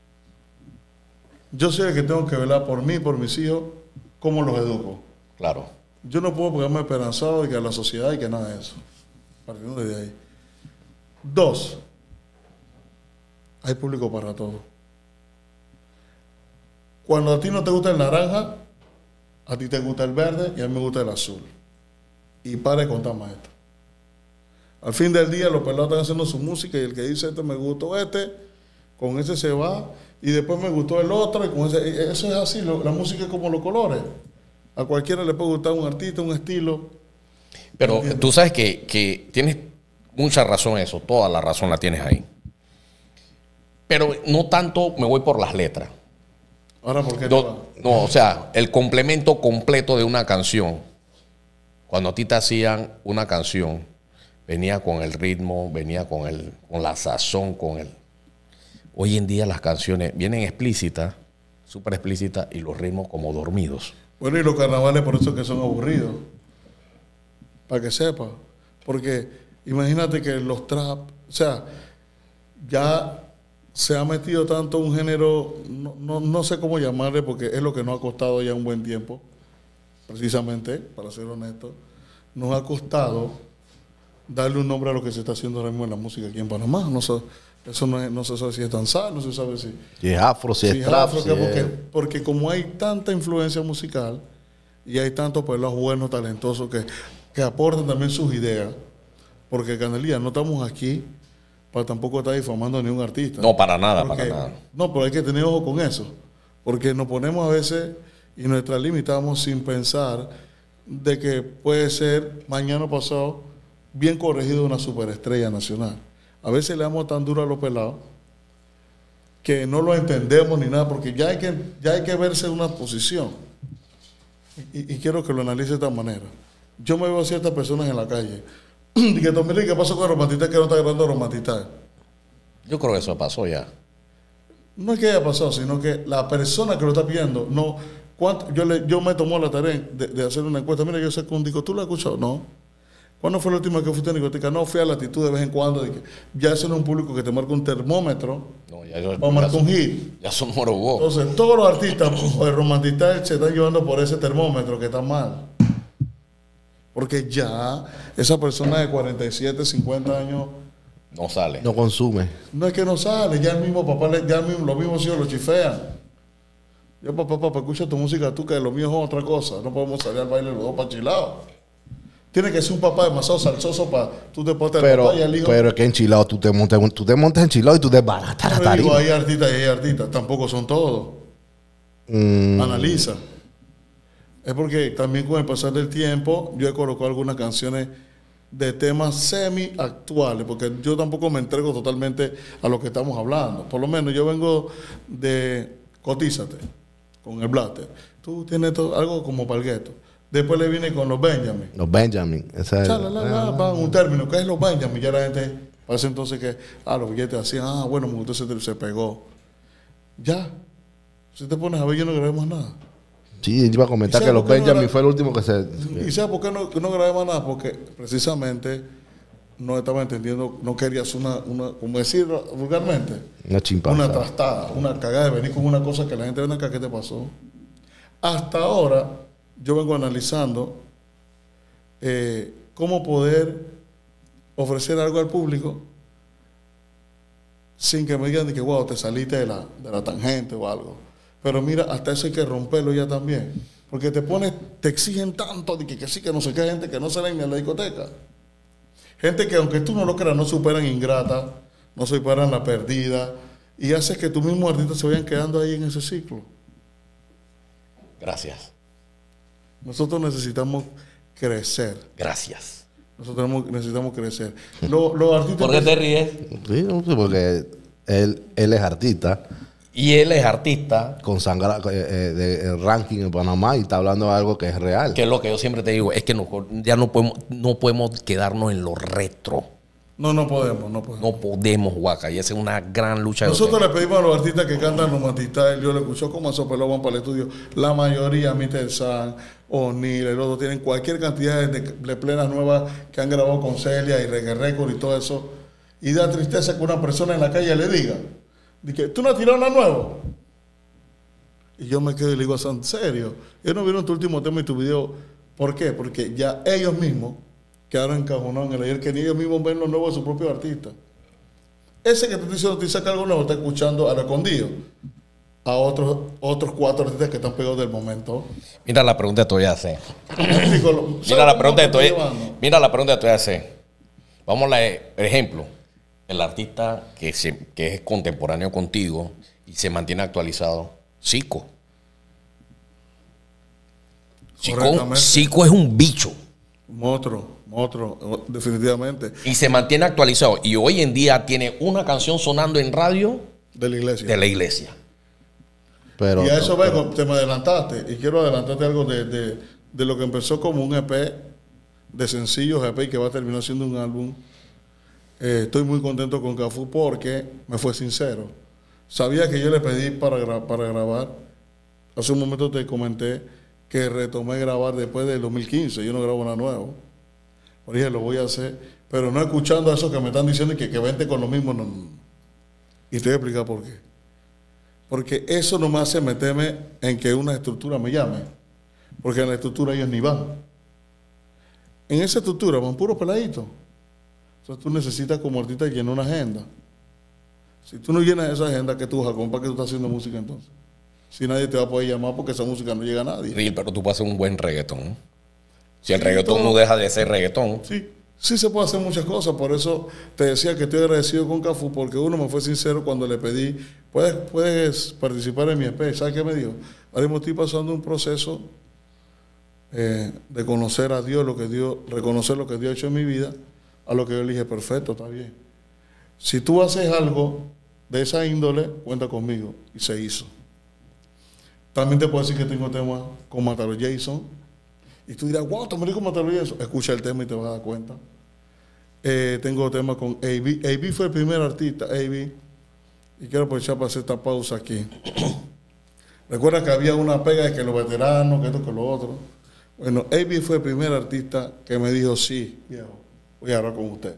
Yo soy el que tengo que velar por mí, por mis hijos, cómo los educo. Claro. Yo no puedo ponerme esperanzado de que a la sociedad y que nada de eso. Partiendo de ahí. Dos, hay público para todo. Cuando a ti no te gusta el naranja, a ti te gusta el verde y a mí me gusta el azul. Y para de contar más esto. Al fin del día los pelados están haciendo su música y el que dice este me gustó este, con ese se va y después me gustó el otro y con ese, y eso es así, lo- la música es como los colores. A cualquiera le puede gustar un artista, un estilo. Pero Entiendo. tú sabes que, que tienes mucha razón en eso, toda la razón la tienes ahí. Pero no tanto me voy por las letras. Ahora, ¿por qué te No, va? no, o sea, el complemento completo de una canción. Cuando a ti te hacían una canción, venía con el ritmo, venía con, el, con la sazón, con el... Hoy en día las canciones vienen explícitas, súper explícitas, y los ritmos como dormidos. Bueno, y los carnavales por eso que son aburridos. Para que sepa. Porque imagínate que los trap, o sea, ya se ha metido tanto un género, no, no, no sé cómo llamarle, porque es lo que nos ha costado ya un buen tiempo, precisamente, para ser honesto, nos ha costado darle un nombre a lo que se está haciendo ahora mismo en la música aquí en Panamá. No sé, eso no, es- no se sabe si es danzar, no se sabe si... Si es afro, si Sí, es trap, afro, si que es- porque, porque como hay tanta influencia musical y hay tantos pelados buenos, talentosos que, que aportan también sus ideas, porque Canelía, no estamos aquí para tampoco estar difamando a ningún artista. No, para nada, Porque- para nada. No, pero hay que tener ojo con eso, porque nos ponemos a veces y nos extralimitamos sin pensar de que puede ser mañana o pasado bien corregido una superestrella nacional. A veces le damos tan duro a los pelados que no lo entendemos ni nada, porque ya hay que, ya hay que verse en una posición. Y, y quiero que lo analice de esta manera. Yo me veo a ciertas personas en la calle. Y que mire, ¿qué pasó con el romantista que no está grabando romantista? Yo creo que eso pasó ya. No es que haya pasado, sino que la persona que lo está pidiendo, no. ¿cuánto? Yo, le, yo me tomó la tarea de, de hacer una encuesta. Mira, yo sé que un disco, ¿tú lo has escuchado? No. ¿Cuándo fue la última que fuiste a discoteca? No, fui a Latitud de vez en cuando. De que ya eso no es un público que te marca un termómetro No, ya, yo- o marca ya- un hit. ya son morobó. Entonces, todos los artistas o el romantista se están llevando por ese termómetro que está mal. Porque ya esa persona de cuarenta y siete, cincuenta años, No sale. no consume. no es que no sale, ya el mismo papá, le- ya el mismo, los mismos hijos lo chifean. Yo, papá, papá, escucha tu música tú, que lo mío es otra cosa. No podemos salir al baile los dos para chilados. Tiene que ser un papá demasiado salsoso para tú te pones el Pero, papá y el hijo. pero es que enchilado, tú te montas, tú te montas enchilado y tú desbaratas la Yo digo, tarima. hay artistas y hay artistas, tampoco son todos. Mm, Analiza. Es porque también con el pasar del tiempo yo he colocado algunas canciones de temas semi actuales, porque yo tampoco me entrego totalmente a lo que estamos hablando. Por lo menos yo vengo de Cotízate con el Blatter. Tú tienes todo, algo como Palgueto. Después le vine con los Benjamin. los Benjamin. Esa es- Chalalala, va, un término, ¿qué es los Benjamin? Ya la gente parece entonces que, ah, los billetes así, ah, bueno, me gustó, se, se pegó. Ya. Si te pones a ver, yo no grabé más nada. Sí, iba a comentar ¿Y que sabe los por qué no Benjamin era- fue el último que se... ¿Y sabes por qué no, que no grabé más nada? Porque precisamente no estaba entendiendo, no quería hacer una, una como decirlo vulgarmente, Una chimpanzá. una trastada, una cagada de venir con una cosa que la gente ven acá, ¿qué te pasó? Hasta ahora yo vengo analizando eh, cómo poder ofrecer algo al público sin que me digan de que, wow, te saliste de la, de la tangente o algo. Pero mira, hasta eso hay que romperlo ya también. Porque te pones, te exigen tanto de que, que sí, que no sé qué, gente que no salen ni a la discoteca. Gente que aunque tú no lo creas, no superan ingrata, no superan la perdida, y hace que tus mismos artistas se vayan quedando ahí en ese ciclo. Gracias. Nosotros necesitamos crecer. Gracias. Nosotros tenemos- necesitamos crecer. Lo- los artistas... ¿Por qué te ríes? Sí, no sé, porque él, él es artista, Y él es artista, consagra eh, eh, de el ranking en Panamá y está hablando de algo que es real. que es lo que yo siempre te digo, es que no, ya no podemos, no podemos quedarnos en lo retro. No, no podemos, no podemos. No podemos, Guaca, y esa es una gran lucha. de Nosotros lo le pedimos a los artistas que cantan romantista, yo le escucho como a Sopeló van para el estudio. La mayoría, mister San, O'Neill, el otro, tienen cualquier cantidad de, de plenas nuevas que han grabado con Celia y Reggae Record y todo eso. Y da tristeza que una persona en la calle le diga, dice, ¿tú no has tirado nada nuevo? Y yo me quedo y le digo, ¿en serio? Ellos no vieron tu último tema y tu video. ¿Por qué? Porque ya ellos mismos quedaron encajonados en el ayer, que ni ellos mismos ven lo nuevo de su propio artista. Ese que te está diciendo, te saca algo nuevo, está escuchando a lo escondido a otros, otros cuatro artistas que están pegados del momento. Mira la pregunta que te voy a hacer. Mira Mira la pregunta que te voy a Mira la pregunta que te voy a hacer. Vamos a la, por ejemplo, el artista que, se, que es contemporáneo contigo y se mantiene actualizado, Zico. Zico, Correctamente. Zico es un bicho Monstruo, monstruo, definitivamente. y se mantiene actualizado. Y hoy en día tiene una canción sonando en radio De la iglesia. de la iglesia. Pero, y a eso pero- vengo, te me adelantaste. Y quiero adelantarte algo de, de, de lo que empezó como un E P de sencillos E P y que va a terminar siendo un álbum. Eh, estoy muy contento con Cafú porque me fue sincero. Sabía que yo le pedí para, gra- para grabar. Hace un momento te comenté que retomé grabar después del dos mil quince. Yo no grabo nada nuevo. Por dije, lo voy a hacer. Pero no escuchando a esos que me están diciendo que, que vente con lo mismo. No, no. Y te voy a explicar por qué. Porque eso no me hace meterme en que una estructura me llame. Porque en la estructura ellos ni van. En esa estructura van puros peladitos. Entonces tú necesitas como artista llenar una agenda. Si tú no llenas esa agenda, ¿qué tú vas a comprar? ¿Para qué tú estás haciendo música entonces? Si nadie te va a poder llamar porque esa música no llega a nadie. Real, pero tú puedes hacer un buen reggaetón. Si el Sí, reggaetón todo. no deja de ser reggaetón. Sí, sí se puede hacer muchas cosas. Por eso te decía que estoy agradecido con Cafú, porque uno me fue sincero cuando le pedí, puedes, puedes participar en mi E P. ¿Sabes qué me dijo? Ahora mismo estoy pasando un proceso eh, de conocer a Dios, lo que Dios, reconocer lo que Dios ha hecho en mi vida, a lo que yo le dije, perfecto, está bien. Si tú haces algo de esa índole, cuenta conmigo. Y se hizo. También te puedo decir que tengo temas con Matalo Jason. Y tú dirás, wow, te me dijo Matalo Jason. Escucha el tema y te vas a dar cuenta. Eh, tengo temas con A B. A B fue el primer artista, A B. Y quiero aprovechar para hacer esta pausa aquí. Recuerda que había una pega de que los veteranos, que esto, que lo otro. Bueno, A B fue el primer artista que me dijo, sí, viejo, voy a hablar con usted.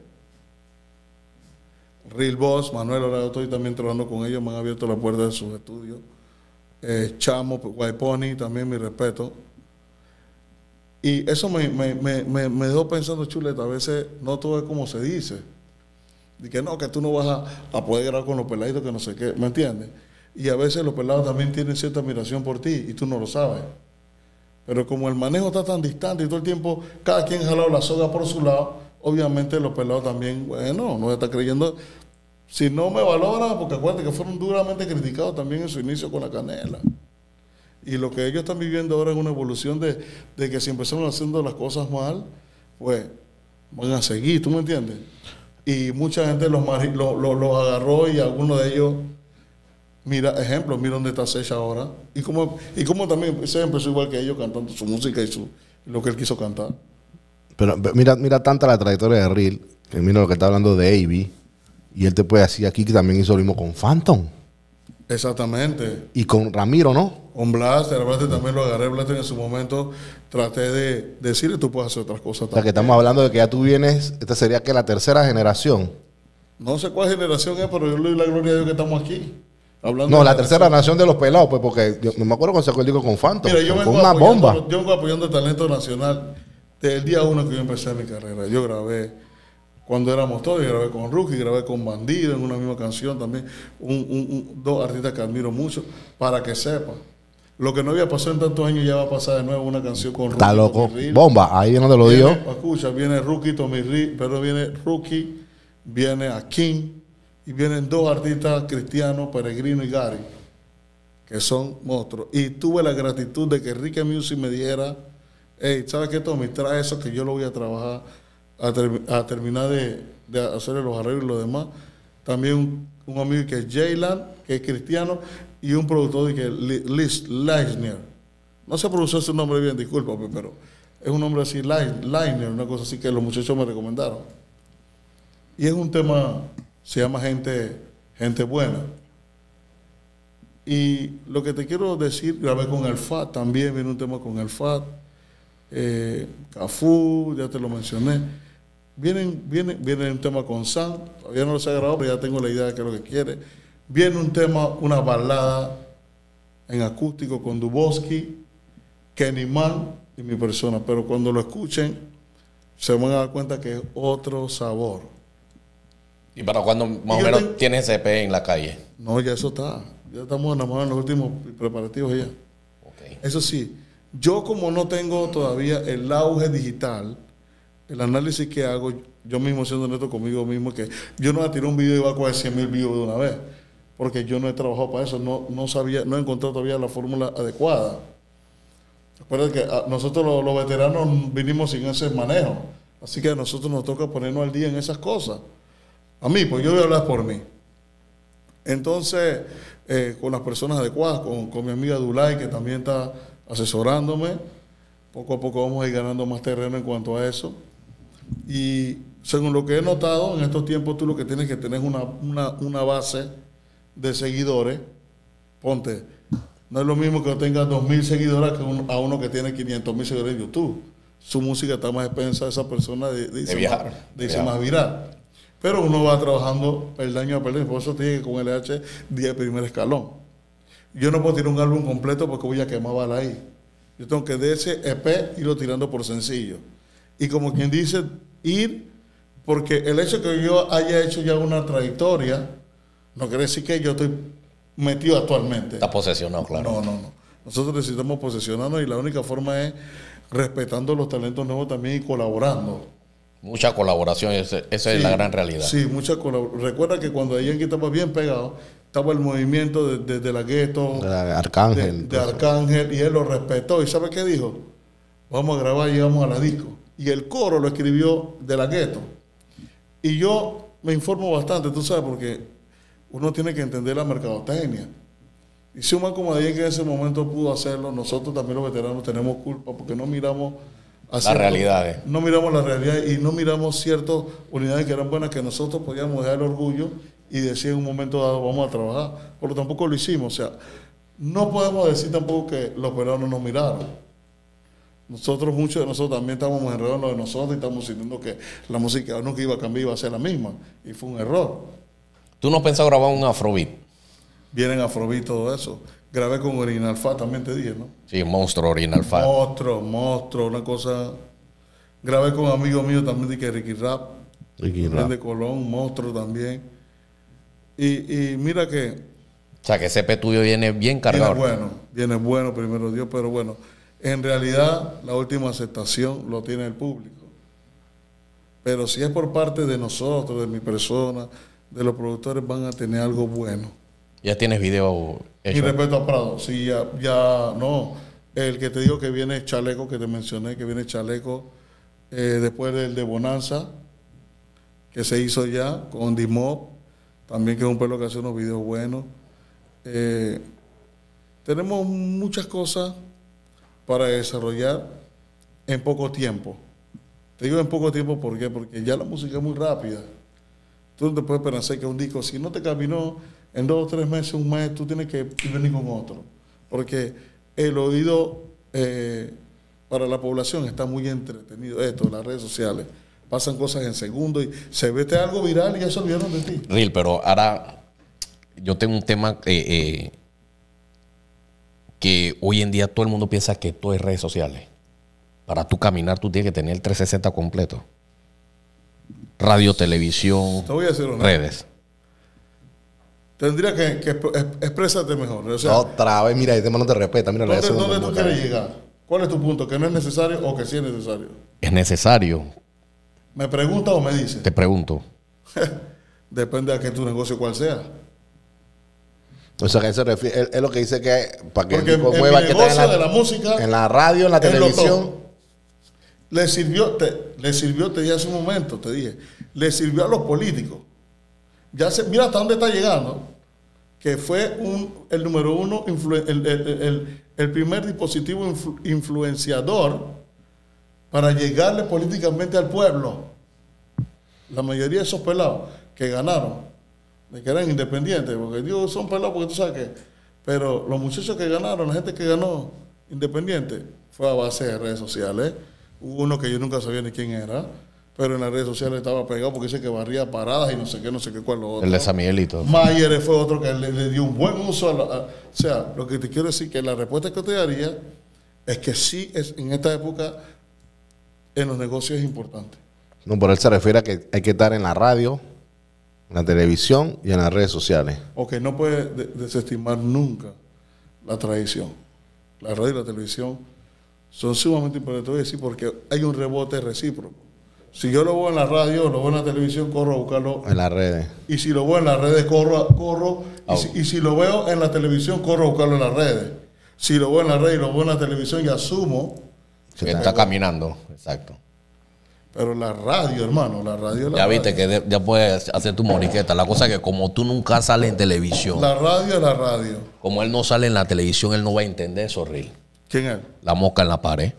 Real Boss, Manuel, ahora estoy también trabajando con ellos, me han abierto la puerta de sus estudios. Eh, Chamo, White Pony, también mi respeto. Y eso me, me, me, me, me dejó pensando, chuleta, a veces no todo es como se dice. Y que no, que tú no vas a, a poder grabar con los peladitos, que no sé qué, ¿me entiendes? Y a veces los pelados también tienen cierta admiración por ti y tú no lo sabes. Pero como el manejo está tan distante y todo el tiempo cada quien ha jalado la soga por su lado, obviamente los pelados también, bueno, no está creyendo. Si no me valoran, porque acuérdate que fueron duramente criticados también en su inicio con la canela. Y lo que ellos están viviendo ahora es una evolución de, de que si empezaron haciendo las cosas mal, pues van a seguir, ¿tú me entiendes? Y mucha gente los, mari- lo- lo- los agarró y algunos de ellos, mira, ejemplo, mira dónde está Sech ahora. Y como, y como también Sech empezó igual que ellos cantando su música y su, lo que él quiso cantar. pero mira, mira tanta la trayectoria de Real, que mira lo que está hablando de A B, y él te puede decir aquí que también hizo lo mismo con Phantom Exactamente. y con Ramiro, ¿no? Con Blaster, Blaster también lo agarré, Blaster en su momento traté de decirle, tú puedes hacer otras cosas O sea, que también. estamos hablando de que ya tú vienes, esta sería que la tercera generación. No sé cuál generación es, pero yo le doy la gloria a Dios que estamos aquí. Hablando No, de la tercera generación. nación de los pelados, pues, porque yo no me acuerdo cuando sacó el disco con Phantom. Mira, yo fue vengo, una apoyando, bomba. yo vengo apoyando el talento nacional desde el día uno que yo empecé mi carrera. Yo grabé cuando éramos todos, yo grabé con Rookie, grabé con Bandido en una misma canción también. Un, un- un- dos artistas que admiro mucho, para que sepa. Lo que no había pasado en tantos años ya va a pasar de nuevo una canción con Rookie. Está loco. Tommy Real. Bomba, ahí es donde lo Viene- dio. Escucha, viene Rookie, Tommy Real, pero viene Rookie, viene a King y vienen dos artistas cristianos, Peregrino y Gary, que son monstruos. Y tuve la gratitud de que Ricky Music me dijera, hey, ¿sabes qué, Tommy? Trae eso que yo lo voy a trabajar a, ter, a terminar de, de hacer los arreglos y lo demás. También un, un amigo que es Jaylan, que es cristiano, y un productor de que Liz Leisner. No sé pronunciar su nombre bien, disculpa, pero es un nombre así, Leisner, una cosa así que los muchachos me recomendaron. Y es un tema, se llama Gente, gente Buena. Y lo que te quiero decir, grabé con el F A T, también viene un tema con el F A T, eh, Cafú, ya te lo mencioné. Vienen, viene, viene un tema con Sam, todavía no lo he grabado, pero ya tengo la idea de qué es lo que quiere. Viene un tema, una balada en acústico con Duboski, Kenny Man y mi persona, pero cuando lo escuchen se van a dar cuenta que es otro sabor. ¿Y para cuándo más o menos tengo... tienes ese E P en la calle? No, ya eso está. Ya estamos enamorados en los últimos preparativos ya. Okay. Eso sí, yo como no tengo todavía el auge digital, el análisis que hago, yo mismo siendo honesto conmigo mismo, que yo no voy a tirar un video y voy a coger cien mil views de una vez, porque yo no he trabajado para eso, no, no sabía, no he encontrado todavía la fórmula adecuada. Recuerda que a nosotros los, los veteranos vinimos sin ese manejo, así que a nosotros nos toca ponernos al día en esas cosas. A mí, pues yo voy a hablar por mí. Entonces, eh, con las personas adecuadas, con, con mi amiga Dulay, que también está asesorándome, poco a poco vamos a ir ganando más terreno en cuanto a eso. Y según lo que he notado, en estos tiempos tú lo que tienes que tener es una, una, una base de seguidores. Ponte, no es lo mismo que tenga dos mil seguidores que un, a uno que tiene quinientos mil seguidores en YouTube. Su música está más expensa, esa persona de, de, de viajar, más, de de más viral. Pero uno va trabajando peldaño a peldaño, por eso te dije que con L H di el primer escalón. Yo no puedo tirar un álbum completo porque voy a quemar bala ahí. Yo tengo que de ese E P irlo tirando por sencillo. Y como quien dice, ir, porque el hecho de que yo haya hecho ya una trayectoria, no quiere decir que yo estoy metido actualmente. Está posesionado, claro. No, no, no. Nosotros necesitamos posesionarnos y la única forma es respetando los talentos nuevos también y colaborando. Mucha colaboración, esa, esa sí, es la gran realidad. Sí, mucha colaboración. Recuerda que cuando ahí estaba bien pegado, estaba el movimiento de, de, de la Gueto, de Arcángel, de, de Arcángel, y él lo respetó. ¿Y sabe qué dijo? Vamos a grabar y vamos a la disco. Y el coro lo escribió de la Gueto. Y yo me informo bastante, tú sabes, porque uno tiene que entender la mercadotecnia. Y si un man como Adien que en ese momento pudo hacerlo, nosotros también los veteranos tenemos culpa porque no miramos las realidades. No miramos la realidad y no miramos ciertas unidades que eran buenas que nosotros podíamos dejar el orgullo y decir en un momento dado vamos a trabajar. Pero tampoco lo hicimos. O sea, no podemos decir tampoco que los peruanos nos miraron. Nosotros, muchos de nosotros también estábamos enredados en lo de nosotros y estamos sintiendo que la música nunca iba a cambiar, iba a ser la misma. Y fue un error. ¿Tú no pensabas grabar un Afrobeat? Vienen Afrobeat, todo eso. Grabé con Original Fat, también te dije, ¿no? Sí, monstruo Original Fat. Monstruo, monstruo, una cosa. Grabé con amigos míos también de que Ricky Rap. Ricky Rap. De Colón, monstruo también. Y, y mira que. O sea, que ese E P tuyo viene bien cargado. Viene bueno, viene bueno, primero Dios, pero bueno. En realidad, la última aceptación lo tiene el público. Pero si es por parte de nosotros, de mi persona, de los productores, van a tener algo bueno. ¿Ya tienes video hecho? Y respeto a Prado, sí, ya, ya, no. El que te digo que viene Chaleco, que te mencioné, que viene Chaleco, eh, después del de Bonanza, que se hizo ya, con D-Mob, también que es un pueblo que hace unos videos buenos. Eh, tenemos muchas cosas para desarrollar en poco tiempo. Te digo en poco tiempo, ¿por qué? Porque ya la música es muy rápida. Tú no te puedes pensar que un disco, si no te caminó en dos o tres meses, un mes, tú tienes que venir con otro. Porque el oído eh, para la población está muy entretenido. Esto, las redes sociales. Pasan cosas en segundos y se vete algo viral y ya se olvidaron de ti. Real, pero ahora yo tengo un tema eh, eh, que hoy en día todo el mundo piensa que todo es redes sociales. Para tú caminar, tú tienes que tener el trescientos sesenta completo. Radio, televisión, Te voy a decir una. redes. Tendría que, que expresarte mejor. O sea, otra vez, mira, este man no te respeta. Mira, ¿dónde, ¿dónde tú quieres llegar? ¿Cuál es tu punto? ¿Que no es necesario o que sí es necesario? ¿Es necesario? ¿Me preguntas o me dices? Te pregunto. Depende de que tu negocio cuál sea. O sea, que él se refiere, él, él lo que dice que para que Porque el tipo en mueva mi que negocio está en la, de la música, en la radio, en la es lo televisión. top. Le sirvió, te, le sirvió, te dije hace un momento, te dije, le sirvió a los políticos. Ya se, mira hasta dónde está llegando, que fue un, el número uno, influ, el, el, el, el primer dispositivo influ, influenciador para llegarle políticamente al pueblo. La mayoría de esos pelados que ganaron, de que eran independientes, porque digo, son pelados porque tú sabes que, pero los muchachos que ganaron, la gente que ganó independiente, fue a base de redes sociales. Hubo uno que yo nunca sabía ni quién era, pero en las redes sociales estaba pegado porque dice que barría paradas y no sé qué, no sé qué, cuál lo otro. El de San Miguelito. Mayer fue otro que le, le dio un buen uso a, la, a o sea, lo que te quiero decir que la respuesta que te daría es que sí, es, en esta época, en los negocios es importante. No, por él se refiere a que hay que estar en la radio, en la televisión y en las redes sociales. O que no puede de, desestimar nunca la tradición. La radio y la televisión son sumamente importantes, te voy a decir, porque hay un rebote recíproco. Si yo lo veo en la radio, lo veo en la televisión, corro a buscarlo. En las redes. Y si lo veo en las redes, corro. corro Oh. y, si, y si lo veo en la televisión, corro a buscarlo en las redes. Si lo veo en la red y lo veo en la televisión, ya asumo. Que está caminando, exacto. Pero la radio, hermano, la radio es la Ya radio. viste que de- ya puedes hacer tu moriqueta. La cosa es que como tú nunca sales en televisión, La radio es la radio. como él no sale en la televisión, él no va a entender eso, Ril. ¿Quién es? La mosca en la pared.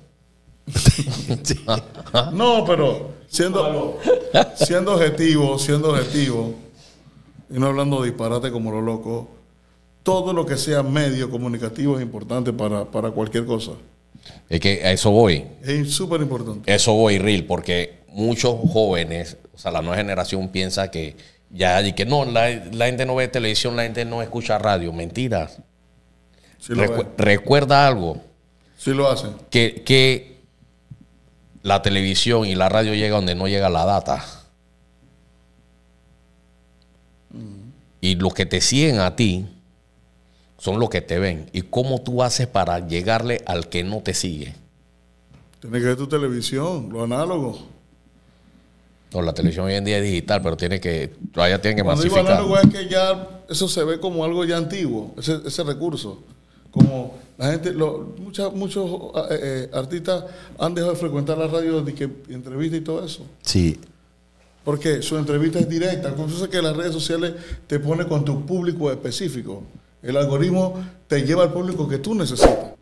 No, pero siendo, siendo objetivo, siendo objetivo, y no hablando de disparate como lo loco, todo lo que sea medio comunicativo es importante para, para cualquier cosa. Es que a eso voy. Es súper importante. Eso voy, Ril, porque muchos jóvenes, o sea, la nueva generación piensa que ya, y que no, la, la gente no ve televisión, la gente no escucha radio. Mentiras. Si lo, Recu- ven. recuerda algo, Sí lo hacen. que, que la televisión y la radio llega donde no llega la data. Y los que te siguen a ti son los que te ven. ¿Y cómo tú haces para llegarle al que no te sigue? Tienes que ver tu televisión, lo análogo. No, la televisión hoy en día es digital, pero tiene que, todavía tiene que Cuando digo masificar. análogo es que ya eso se ve como algo ya antiguo, ese, ese recurso. Como la gente, lo, mucha, muchos eh, eh, artistas han dejado de frecuentar la radio de que entrevista y todo eso. Sí. Porque su entrevista es directa. Entonces que las redes sociales te pone con tu público específico. El algoritmo te lleva al público que tú necesitas.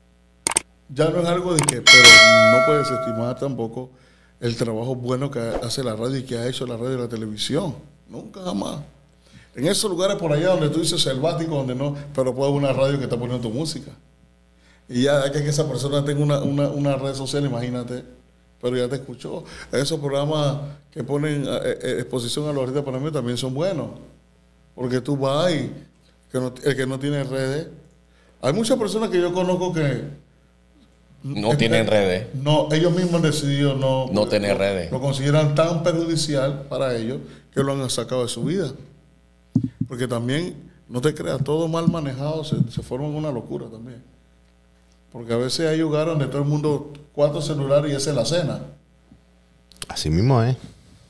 Ya no es algo de que, pero no puedes estimar tampoco el trabajo bueno que hace la radio y que ha hecho la radio y la televisión. Nunca jamás. En esos lugares por allá donde tú dices selvático, donde no, pero puede haber una radio que está poniendo tu música. Y ya hay que que esa persona tenga una, una, una red social, imagínate, pero ya te escuchó. Esos programas que ponen eh, eh, exposición a los artistas para mí también son buenos. Porque tú vas y que no, el que no tiene redes. Hay muchas personas que yo conozco que No tienen redes. no, ellos mismos han decidido no, No tener lo- redes. Lo consideran tan perjudicial para ellos que lo han sacado de su vida. Porque también, no te creas, todo mal manejado se, se forma en una locura también. Porque a veces hay lugares donde todo el mundo, cuatro celulares y esa es la cena. Así mismo es.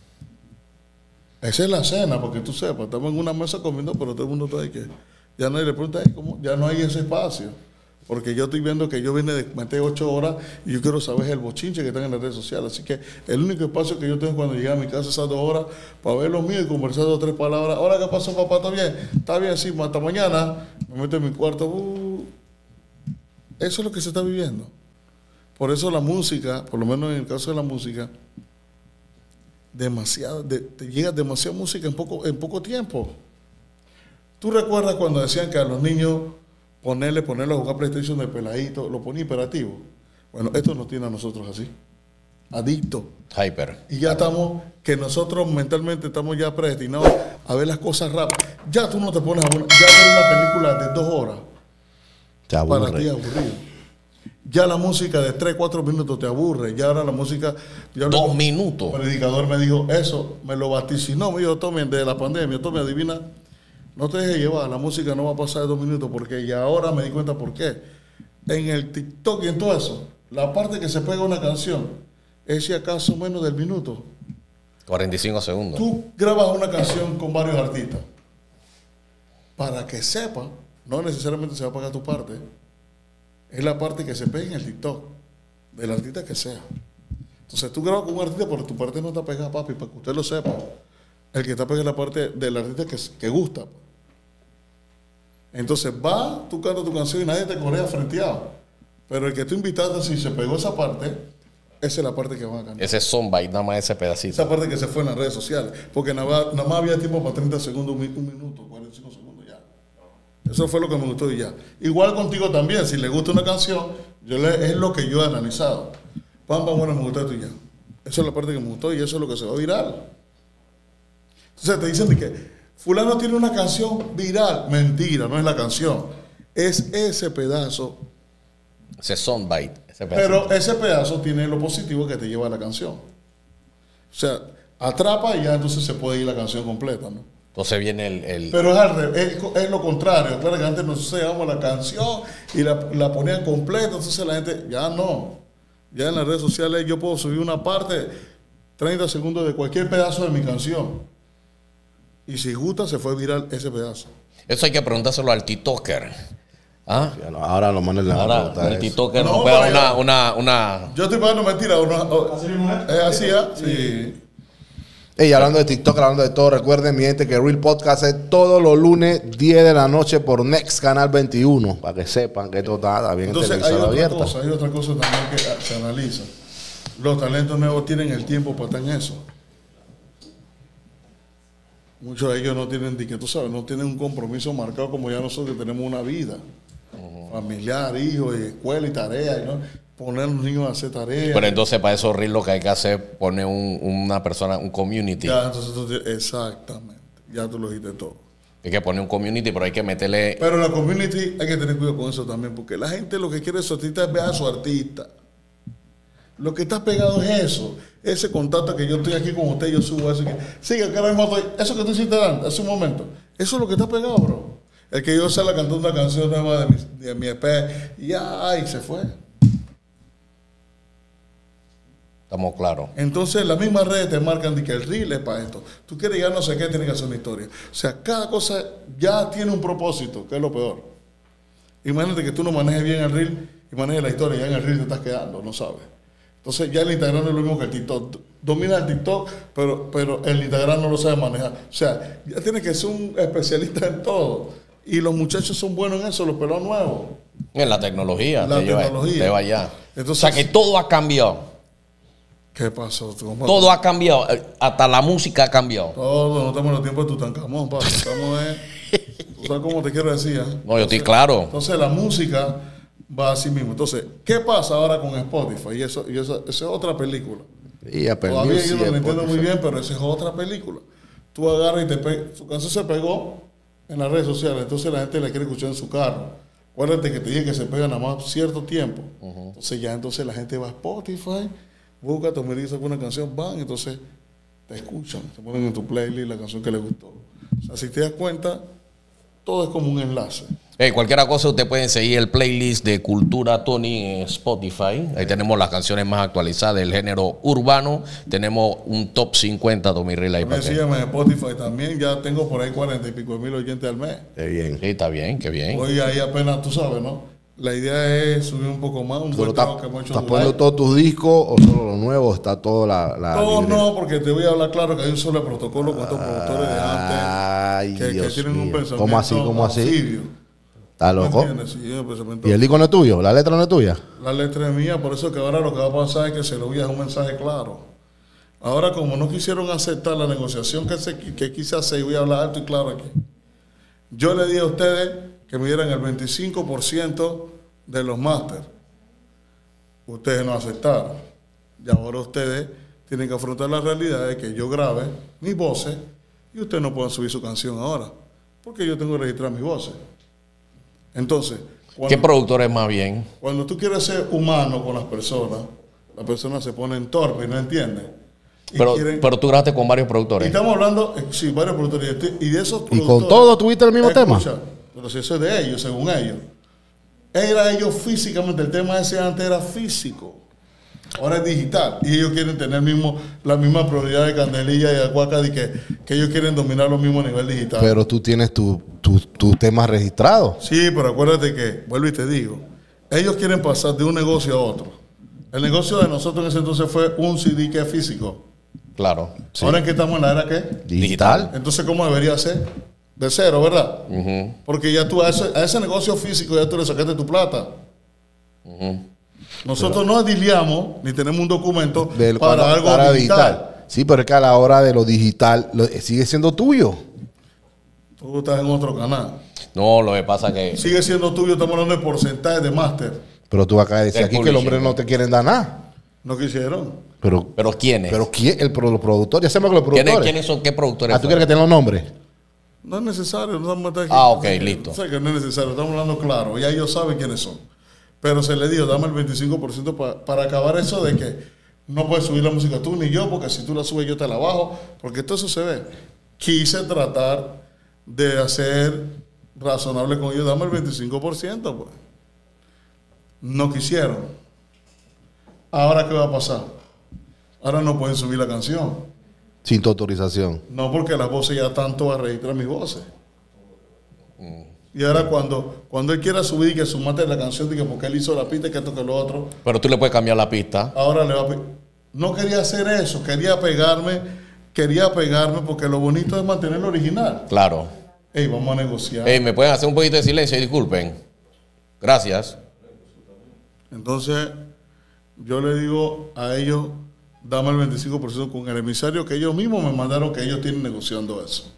Esa es la cena, porque tú sepas, estamos en una mesa comiendo, pero todo el mundo está ahí que ya nadie le pregunta, "Ay, ¿cómo? Ya no hay ese espacio. Porque yo estoy viendo que yo vine de meter ocho horas y yo quiero saber el bochinche que están en las redes sociales. Así que el único espacio que yo tengo cuando llegué a mi casa esas dos horas para ver los míos y conversar dos o tres palabras. Hola, ¿qué pasó, papá? ¿Está bien? Está bien, sí, hasta mañana. Me meto en mi cuarto. Uh, eso es lo que se está viviendo. Por eso la música, por lo menos en el caso de la música, demasiado, de, te llega demasiada música en poco, en poco tiempo. ¿Tú recuerdas cuando decían que a los niños ponerle, ponerle a jugar PlayStation de peladito, lo ponía imperativo? Bueno, esto nos tiene a nosotros así, adictos. Hyper. Y ya estamos, que nosotros mentalmente estamos ya predestinados a ver las cosas rápido. Ya tú no te pones a ver, ya ver una película de dos horas, Te para ti aburre. es aburrido. Ya la música de tres, cuatro minutos te aburre. Ya ahora la música... yo hablé Dos con- minutos. El predicador me dijo, eso, me lo vaticinó, me dijo, Tommy, de la pandemia, Tommy, adivina, no te dejes llevar, la música no va a pasar de dos minutos, porque ya ahora me di cuenta por qué. En el TikTok y en todo eso, la parte que se pega una canción es si acaso menos del minuto. cuarenta y cinco segundos. Tú grabas una canción con varios artistas. Para que sepa, no necesariamente se va a pagar tu parte, es la parte que se pega en el TikTok, del artista que sea. Entonces tú grabas con un artista, pero tu parte no está pegada, papi, para que usted lo sepa. El que está pegado es la parte del artista que, que gusta. Entonces va, tú cantas tu canción y nadie te corea frenteado. Pero el que tú invitaste, si se pegó esa parte, esa es la parte que van a cantar. Ese soundbite, nada más ese pedacito. Esa parte que se fue en las redes sociales. Porque nada, nada más había tiempo para treinta segundos, un, un minuto, cuarenta y cinco segundos ya. Eso fue lo que me gustó y ya. Igual contigo también, si le gusta una canción, yo le, es lo que yo he analizado. Pam, pam, bueno, me gustó esto y ya. Esa es la parte que me gustó y eso es lo que se va a viral. Entonces te dicen de que fulano tiene una canción viral. Mentira, no es la canción. Es ese pedazo. Ese soundbite. Ese pedacito. Pero ese pedazo tiene lo positivo que te lleva a la canción. O sea, atrapa y ya entonces se puede ir la canción completa, ¿no? Entonces viene el... el... Pero es, al revés, es, es lo contrario. Claro que antes nos llevamos la canción y la, la ponían completa, entonces la gente, ya no. Ya en las redes sociales yo puedo subir una parte, treinta segundos de cualquier pedazo de mi canción. Y si gusta, se fue viral ese pedazo. Eso hay que preguntárselo al TikToker. ¿Ah? Ahora lo mandan a Ahora, el eso. TikToker No, no puede dar pero una, yo- una, una... Yo estoy pagando mentira. Una, o- ¿Así mismo es? ¿Es así, ah? Sí. Ey, hablando de TikTok, hablando de todo, recuerden, mi gente, que Real Podcast es todos los lunes, diez de la noche por Next Canal veintiuno. Para que sepan que esto está, está bien en Entonces hay televisora otra abierta. cosa, hay otra cosa también que ah, se analiza. Los talentos nuevos tienen el tiempo para estar en eso. Muchos de ellos no tienen, ni que tú sabes, no tienen un compromiso marcado como ya nosotros que tenemos una vida familiar, hijos, y escuela y tarea, y no poner a los niños a hacer tareas. Pero entonces para eso Reel lo que hay que hacer es poner un- una persona, un community. Ya, entonces tú tienes- exactamente, ya tú lo dijiste todo. Hay que poner un community, pero hay que meterle... Pero la community hay que tener cuidado con eso también, porque la gente lo que quiere de su artista es ver a su artista. Lo que está pegado es eso, ese contacto que yo estoy aquí con usted, yo subo eso. Que, sí, que ahora mismo estoy, eso que tú hiciste antes, hace un momento, eso es lo que está pegado, bro. El que yo salga cantando una canción nueva de mi, de mi E P, y ay, se fue. Estamos claros. Entonces las mismas redes te marcan de que el reel es para esto. Tú quieres ya no sé qué, tienes que hacer una historia. O sea, cada cosa ya tiene un propósito, que es lo peor. Imagínate que tú no manejes bien el reel y manejes la historia, ya en el reel te estás quedando, no sabes. Entonces ya el Instagram no es lo mismo que el TikTok. Domina el TikTok, pero, pero el Instagram no lo sabe manejar. O sea, ya tienes que ser un especialista en todo. Y los muchachos son buenos en eso, los pelados nuevos. En la tecnología. La te lleva- tecnología. te va allá. Entonces- o sea que todo ha cambiado. ¿Qué pasó? ¿Cómo- Todo ha cambiado. Eh, Hasta la música ha cambiado. Todo, no estamos en los tiempos de Tutankamón, papi. Estamos en... ¿Tú sabes cómo te quiero decir? ¿eh? No, yo estoy claro. Entonces la música va así mismo. Entonces, ¿qué pasa ahora con Spotify? Y eso, y eso, esa es otra película. Y a permiso, Todavía yo no sí, lo entiendo porque- muy bien, pero esa es otra película. Tú agarras y te pegas. Su canción se pegó en las redes sociales, entonces la gente la quiere escuchar en su carro. Acuérdate que te dije que se pega nada más cierto tiempo. Entonces ya entonces la gente va a Spotify, busca, te dice alguna canción, van, entonces te escuchan, te ponen en tu playlist la canción que les gustó. O sea, si te das cuenta, todo es como un enlace. Eh, cualquier cosa, usted pueden seguir el playlist de Cultura Tony en Spotify. Ahí tenemos las canciones más actualizadas del género urbano. Tenemos un top cincuenta de mi Reel ahí Me para que- síganme en Spotify también, ya tengo por ahí cuarenta y pico mil oyentes al mes. Qué bien. Sí, está bien, qué bien. Hoy ahí apenas, tú sabes, ¿no? La idea es subir un poco más, un ¿Tú buen lo estás, trabajo que hemos hecho estás de poniendo like. todos tus discos o solo los nuevos? ¿Está todo la, la No, libre? no, porque te voy a hablar claro que hay un solo protocolo con estos productores de Ay, antes que, que Dios tienen un mío. pensamiento ¿Cómo así? ¿Cómo así? anfibio. ¿Está ¿Me loco? entiendes? Sí, un pensamiento- ¿Y el disco no es tuyo? ¿La letra no es tuya? La letra es mía, por eso que ahora lo que va a pasar es que se le voy a dar un mensaje claro. Ahora, como no quisieron aceptar la negociación que, se, que quise hacer, y voy a hablar alto y claro aquí. Yo le dije a ustedes que me dieran el veinticinco por ciento de los máster. Ustedes no aceptaron. Y ahora ustedes tienen que afrontar la realidad de que yo grabe mis voces y ustedes no puedan subir su canción ahora. Porque yo tengo que registrar mis voces. Entonces, ¿Qué cuando, productor es más bien? cuando tú quieres ser humano con las personas, las personas se ponen torpes y no entienden. Y Pero, quieren- pero tú grabaste con varios y productores. estamos hablando, eh, sí, varios productores. Y estoy- Y de esos ¿Y productores. con todo tuviste el mismo tema? Escucha, pero si eso es de ellos, según ellos. Era ellos físicamente, el tema ese antes era físico. Ahora es digital. Y ellos quieren tener mismo, la misma prioridad de Candelilla y de Acuaca, de que, que ellos quieren dominar lo mismo a nivel digital. Pero tú tienes tu, tu, tu tema registrado. Sí, pero acuérdate que, vuelvo y te digo, ellos quieren pasar de un negocio a otro. El negocio de nosotros en ese entonces fue un C D que es físico. Claro. Sí. Ahora en que estamos en la era ¿qué? Digital. Entonces, ¿cómo debería ser? De cero, ¿verdad? Uh-huh. Porque ya tú a ese, a ese negocio físico ya tú le sacaste tu plata. Uh-huh. Nosotros pero, no ediliamos ni tenemos un documento del, para cuando, algo para digital. digital. Sí, pero es que a la hora de lo digital lo, sigue siendo tuyo. Tú estás en otro canal. No, lo que pasa es que... Sigue siendo tuyo, estamos hablando de porcentaje de máster. Pero tú acabas de decir aquí que el hombre no te quieren dar nada. No quisieron. Pero, ¿Pero quiénes? Pero quién, el, los productores, ya sabemos que los productores. ¿Quiénes, ¿Quiénes son? ¿Qué productores? Ah, ¿tú quieres que tengan los nombres? No es necesario. No estamos aquí. Ah, ok, listo. O sea que no es necesario, estamos hablando claro. Ya ellos saben quiénes son. Pero se le dijo, dame el veinticinco por ciento pa, para acabar eso de que no puedes subir la música tú ni yo, porque si tú la subes yo te la bajo, porque todo eso se ve. Quise tratar de hacer razonable con ellos, dame el veinticinco por ciento, pues. No quisieron. Ahora, ¿qué va a pasar? Ahora no pueden subir la canción. Sin tu autorización. No, porque las voces ya tanto va a registrar mis voces. Mm. Y ahora cuando, cuando él quiera subir y que sumate la canción, diga porque él hizo la pista y que esto que lo otro. Pero tú le puedes cambiar la pista. Ahora le va a... No quería hacer eso, quería pegarme, quería pegarme porque lo bonito es mantener lo original. Claro. Ey, vamos a negociar. Ey, ¿me pueden hacer un poquito de silencio? Disculpen. Gracias. Entonces, yo le digo a ellos, dame el veinticinco por ciento con el emisario que ellos mismos me mandaron que ellos tienen negociando eso.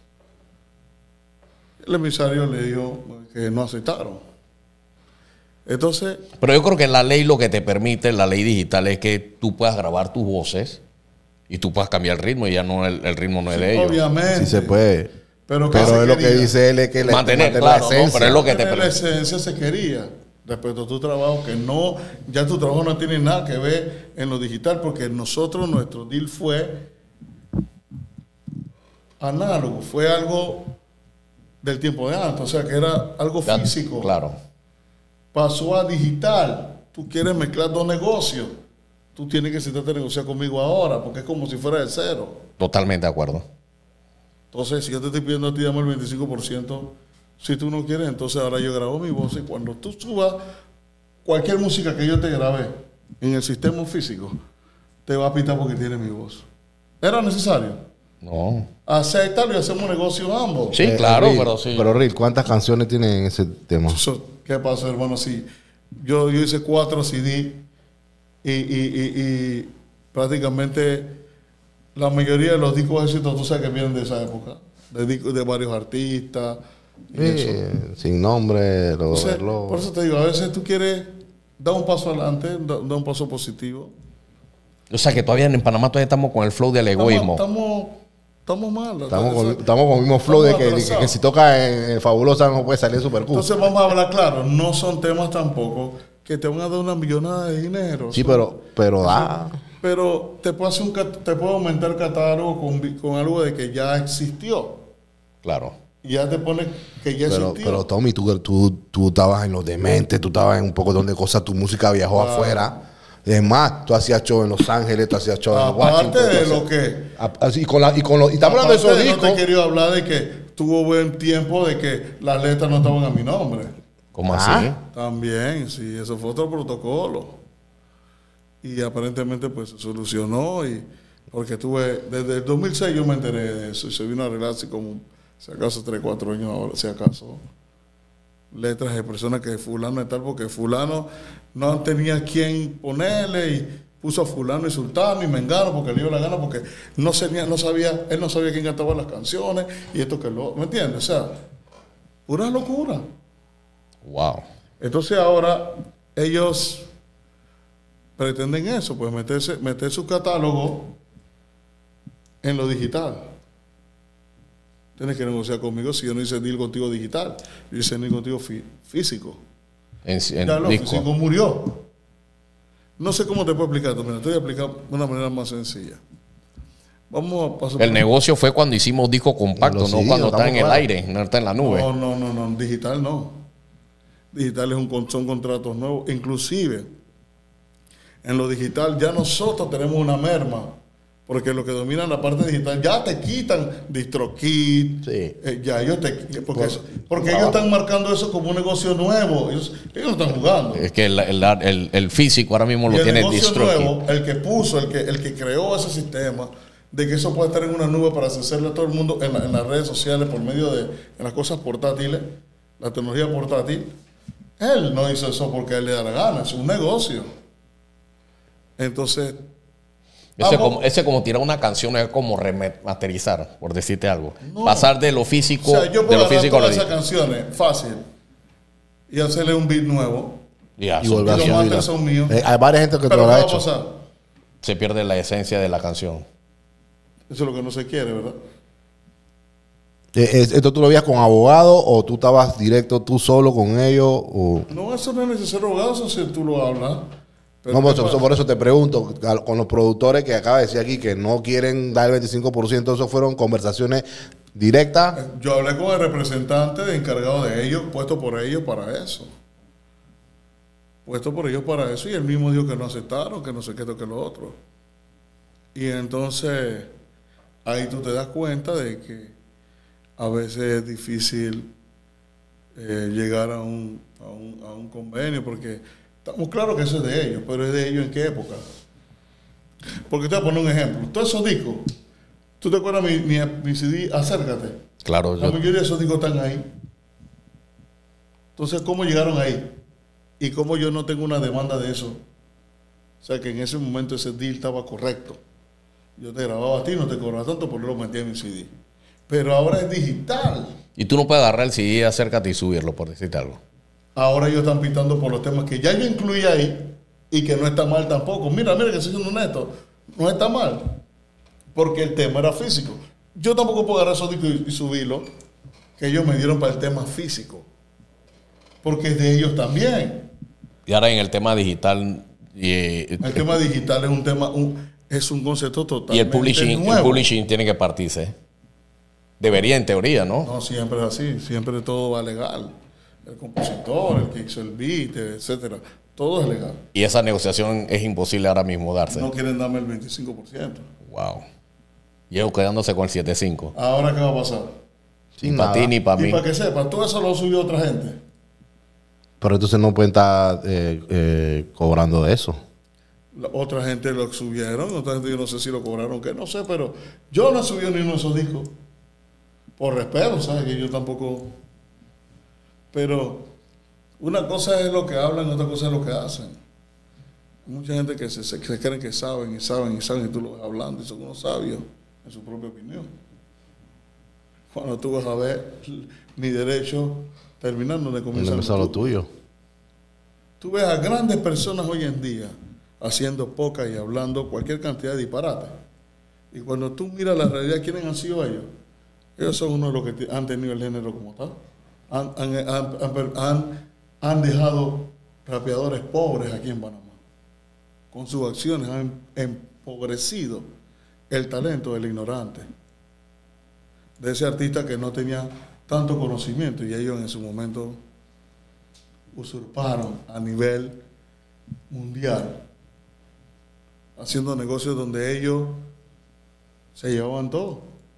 El emisario le dijo que no aceptaron. Entonces... Pero yo creo que la ley lo que te permite, la ley digital, es que tú puedas grabar tus voces y tú puedas cambiar el ritmo y ya no el, el ritmo no es sí, de ellos. Obviamente. Sí se puede. Pero, pero es lo que dice él es que mantener, mantener claro, la esencia. No, pero es lo que te permite. La esencia se quería respecto a tu trabajo, que no, ya tu trabajo no tiene nada que ver en lo digital, porque nosotros, nuestro deal fue análogo, fue algo del tiempo de antes, o sea que era algo ya, físico. Claro. Pasó a digital. Tú quieres mezclar dos negocios. Tú tienes que sentarte a negociar conmigo ahora, porque es como si fuera de cero. Totalmente de acuerdo. Entonces, si yo te estoy pidiendo a ti, dame el veinticinco por ciento. Si tú no quieres, entonces ahora yo grabo mi voz y cuando tú subas cualquier música que yo te grabé en el sistema físico, te va a pitar porque tiene mi voz. ¿Era necesario? No. Acéptalo y hacemos negocio ambos. Sí, Eh, claro, Ril, pero sí. Pero Ril, ¿cuántas canciones tiene en ese tema? Eso, ¿qué pasa, hermano? Si yo, yo hice cuatro C D y, y, y, y prácticamente la mayoría de los discos de éxito, tú sabes que vienen de esa época, de, discos de varios artistas. Y Sí, eso. sin nombre, lo, Entonces, lo- por eso te digo, a veces tú quieres dar un paso adelante, da- dar un paso positivo. O sea que todavía en Panamá todavía estamos con el flow del egoísmo. Estamos, estamos, estamos mal. Estamos con, Entonces, estamos con el mismo flow de estamos que, de que, atrasados. que si toca en, en Fabulosa no puede salir Super Cool. Entonces vamos a hablar claro, no son temas tampoco que te van a dar una millonada de dinero. Sí, Son- pero, pero da. Pero te puede, hacer un, cat- te puede aumentar el catálogo con, vi- con algo de que ya existió. Claro. Y ya te pone que ya Pero, existió. pero Tommy, tú, tú, tú estabas en los dementes, tú estabas en un poco donde cosas, tu música viajó Ah. afuera. Es más, tú hacías show en Los Ángeles, tú hacías show en Aparte Washington. tú de hacías- lo que... A- así, y con la, y con los, y estamos hablando de aparte esos de no te he discos. querido hablar de que tuvo buen tiempo de que las letras no estaban a mi nombre. ¿Cómo Ah. así? También, sí, eso fue otro protocolo. Y aparentemente pues se solucionó y porque tuve, desde el dos mil seis yo me enteré de eso y se vino a arreglar así como, si acaso tres, cuatro años ahora, si acaso. Letras de personas que fulano y tal, porque fulano no tenía quien ponerle y puso a fulano y sultano y mengano porque le dio la gana, porque no, tenía, no sabía, él no sabía quién cantaba las canciones y esto que lo, ¿me entiendes? O sea, pura locura. Wow. Entonces ahora ellos pretenden eso, pues meterse, meter su catálogo en lo digital. Tienes que negociar conmigo si yo no hice deal contigo digital, yo hice deal contigo fí- físico. En, en Ya lo disco. físico murió. No sé cómo te puedo explicar, mira, te voy a explicar de una manera más sencilla. Vamos a pasar El negocio fue cuando hicimos disco compacto, Los no C D, cuando está estamos en el claros. aire, no está en la nube. No, no, no, no, digital no. Digital es un, con- son contratos nuevos. Inclusive, en lo digital ya nosotros tenemos una merma Porque lo que dominan la parte digital, ya te quitan DistroKid, Sí. eh, ya ellos te porque, Por- porque por ellos abajo. están marcando eso como un negocio nuevo. Ellos, ellos no están jugando. Es que el, el, el- el físico ahora mismo Y lo el tiene negocio DistroKid. nuevo, el que puso, el que, el que creó ese sistema, de que eso puede estar en una nube para hacerle a todo el mundo en, la- en las redes sociales por medio de en las cosas portátiles, la tecnología portátil, él no hizo eso porque a él le da la gana, es un negocio. Entonces, Ese, Ah, como, vos- ese como tirar una canción es como remasterizar, por decirte algo. No. Pasar de lo físico, o sea, yo de puedo lo agarrar físico a lo todas esas digital. canciones fácil y hacerle un beat nuevo. Ya, Y son- volver a Y los subirla. masters son míos. Eh, hay varias gente que te Pero lo ¿qué ha va a hecho. pasar? se pierde la esencia de la canción. Eso es lo que no se quiere, ¿verdad? Eh, es- ¿Esto tú lo veías con abogado o tú estabas directo tú solo con ellos? O... No, eso no es necesario, abogado, eso si tú lo hablas. Pero No, por ¿qué eso, pasa? por eso te pregunto, al- con los productores que acaba de decir aquí que no quieren dar el veinticinco por ciento, ¿eso fueron conversaciones directas? Yo hablé con el representante de encargado de ellos, puesto por ellos para eso. Puesto por ellos para eso, y él mismo dijo que no aceptaron, que no sé qué, esto, que lo otro. Y entonces, ahí tú te das cuenta de que a veces es difícil eh, llegar a un, a, un, a un convenio, porque estamos claros que eso es de ellos, pero es de ellos en qué época. Porque te voy a poner un ejemplo. Todos esos discos, ¿tú te acuerdas mi, mi, mi C D? Acércate. Claro, La yo, mayoría de esos discos están ahí. Entonces, ¿cómo llegaron ahí? Y cómo yo no tengo una demanda de eso. O sea, que en ese momento ese deal estaba correcto. Yo te grababa a ti, no te cobraba tanto, por lo metía en mi C D. Pero ahora es digital. y tú no puedes agarrar el C D, acércate y subirlo, por decirte algo. Ahora ellos están pintando por los temas que ya yo incluí ahí y que no está mal tampoco. Mira, mira que estoy siendo honesto. No está mal. Porque el tema era físico. Yo tampoco puedo agarrar esos discos y, y subirlo que ellos me dieron para el tema físico. Porque es de ellos también. Y ahora en el tema digital y, eh, El tema digital es un tema, un, es un concepto totalmente y el publishing, nuevo. el publishing tiene que partirse. Debería en teoría, ¿no? No, siempre es así, siempre todo va legal. El compositor, el que hizo el beat, etcétera, todo es legal. Y esa negociación es imposible ahora mismo darse. No quieren darme el veinticinco por ciento. Wow. Y ellos quedándose con el siete cinco. Ahora, ¿qué va a pasar? Ni para ti ni para Y mí. para que sepan, todo eso lo subió otra gente. Pero entonces no pueden estar eh, eh, cobrando de eso. La otra gente lo subieron, otra gente yo no sé si lo cobraron, que no sé, pero yo no subí ni uno de esos discos. Por respeto, ¿sabes? Que yo tampoco... Pero una cosa es lo que hablan, otra cosa es lo que hacen. Hay mucha gente que se, se, que se creen que saben y saben y saben y tú lo ves hablando y son unos sabios en su propia opinión. Cuando tú vas a ver mi derecho terminando de No comenzar empezó lo tuyo. Tú ves a grandes personas hoy en día haciendo poca y hablando cualquier cantidad de disparate. Y cuando tú miras la realidad, ¿quiénes han sido ellos? Ellos son uno de los que han tenido el género como tal. Han, han, han, han, han dejado rapeadores pobres aquí en Panamá. Con sus acciones han empobrecido el talento del ignorante. De ese artista que no tenía tanto conocimiento y ellos en su momento usurparon a nivel mundial, haciendo negocios donde ellos se llevaban todo.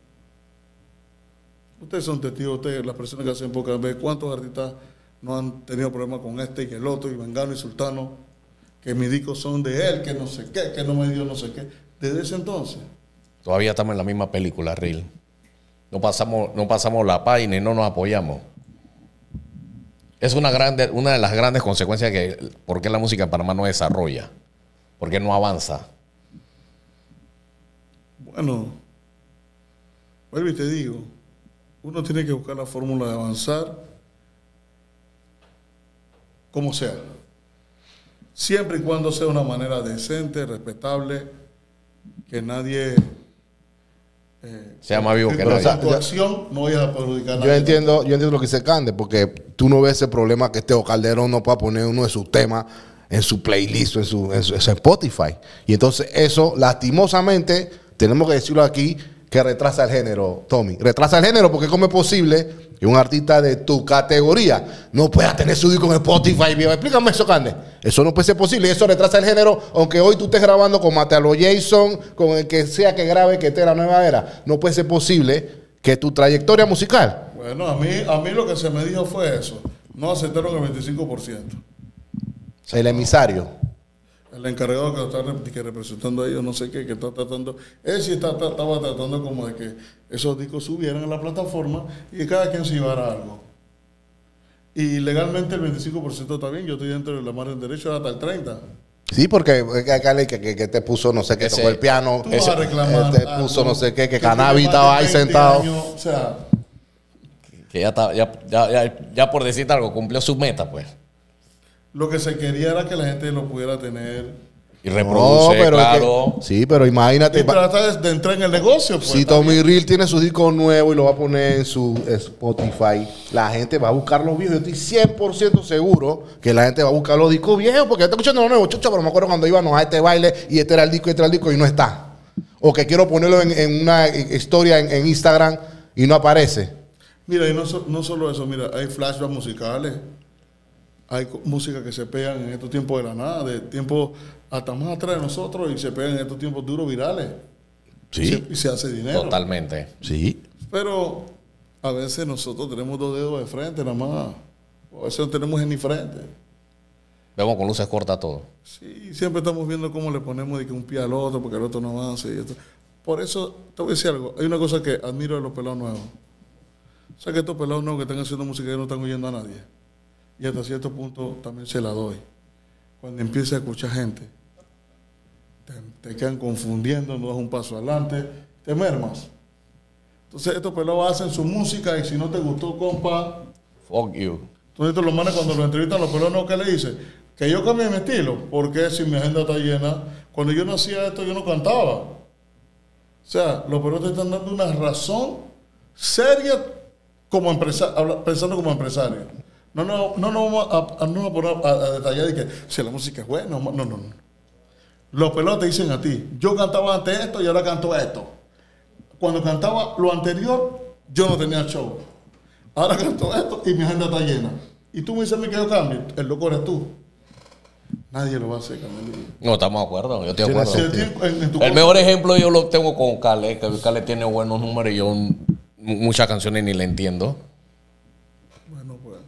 Ustedes son testigos, ustedes, las personas que hacen pocas veces, cuántos artistas no han tenido problemas con este y que el otro, y Mengano y Sultano, que mis discos son de él, que no sé qué, que no me dio no sé qué. Desde ese entonces. Todavía estamos en la misma película, Real. No pasamos, no pasamos la página y no nos apoyamos. Es una, grande, una de las grandes consecuencias que por qué la música en Panamá no desarrolla, por qué no avanza. Bueno, vuelvo y te digo, uno tiene que buscar la fórmula de avanzar como sea. Siempre y cuando sea una manera decente, respetable, que nadie... Eh, Sea más vivo que con nadie. tu acción no vaya a perjudicar a Yo nadie. entiendo, yo entiendo lo que dice Cande, porque tú no ves ese problema que Teo Calderón no pueda poner uno de sus temas en su playlist o en su, en su en su Spotify. Y entonces eso, lastimosamente, tenemos que decirlo aquí, que retrasa el género, Tommy. Retrasa el género porque ¿cómo es posible que un artista de tu categoría no pueda tener su disco en Spotify? Explícame eso, Cande. Eso no puede ser posible. Eso retrasa el género. Aunque hoy tú estés grabando con Matalo Jason, con el que sea que grabe, que esté la nueva era. No puede ser posible que tu trayectoria musical. Bueno, a mí, a mí lo que se me dijo fue eso. No aceptaron el veinticinco por ciento. El emisario. El encargado que está rep- que representando a ellos, no sé qué, que está tratando, él sí está, está- estaba tratando como de que esos discos subieran a la plataforma y que cada quien se llevara algo. Y legalmente el veinticinco por ciento está bien, yo estoy dentro de la margen de derecho hasta el treinta por ciento. Sí, porque acá le que, que, que te puso no sé qué, Ese- tocó el piano, Tú vas a reclamar te algo puso no sé qué, que tiene Cannabis más de estaba ahí veinte sentado. años, o sea, Que ya, está, ya, ya, ya, ya por decirte algo, cumplió su meta, pues. lo que se quería era que la gente lo pudiera tener Y reproduce, pero es que- claro. sí, pero imagínate. y tratar de entrar en el negocio. Pues, Si Tommy Real tiene su disco nuevo y lo va a poner en su Spotify, la gente va a buscar los viejos. Yo estoy cien por ciento seguro que la gente va a buscar los discos viejos porque ya está escuchando los nuevos, chucha, pero me acuerdo cuando íbamos a este baile y este era el disco, este era el disco y no está. O que quiero ponerlo en, en una historia en, en Instagram y no aparece. Mira, y no, so- no solo eso, mira, hay flashbacks musicales, hay co- música que se pegan en estos tiempos de la nada, de tiempos hasta más atrás de nosotros y se pegan en estos tiempos duros virales. Y se, y se hace dinero. Totalmente. Sí. Pero a veces nosotros tenemos dos dedos de frente nada más. O a veces no tenemos ni frente. Vemos con luces cortas todo. Sí, siempre estamos viendo cómo le ponemos de que un pie al otro porque el otro no avanza y esto. Por eso, te voy a decir algo. Hay una cosa que admiro de los pelados nuevos. O sea, que estos pelados nuevos que están haciendo música ya no están oyendo a nadie. Y hasta cierto punto también se la doy. Cuando empieza a escuchar gente, te, te quedan confundiendo, no das un paso adelante, te mermas. Entonces estos pelados hacen su música y si no te gustó, compa, Fuck you. entonces los manes cuando lo entrevistan, los pelados no, ¿qué le dicen? Que yo cambie mi estilo, porque si mi agenda está llena, cuando yo no hacía esto yo no cantaba. O sea, los pelados te están dando una razón seria como empresa, habla- pensando como empresario. No, no, no, no vamos a, a- no vamos a poner a, a detallar de que si la música es buena, o ma- no, no, no. Los pelados te dicen a ti, yo cantaba antes esto y ahora canto esto. Cuando cantaba lo anterior, yo no tenía show. Ahora canto esto y mi agenda está llena. Y tú me dices a mí que yo cambie, el loco eres tú. Nadie lo va a hacer, Carmelito. No, estamos de acuerdo. Yo estoy de Tiene acuerdo. Si el tiempo- en- en tu El cosa- mejor ejemplo yo lo tengo con Kale, que Kale tiene buenos números y yo m- muchas canciones ni le entiendo. Bueno, pues.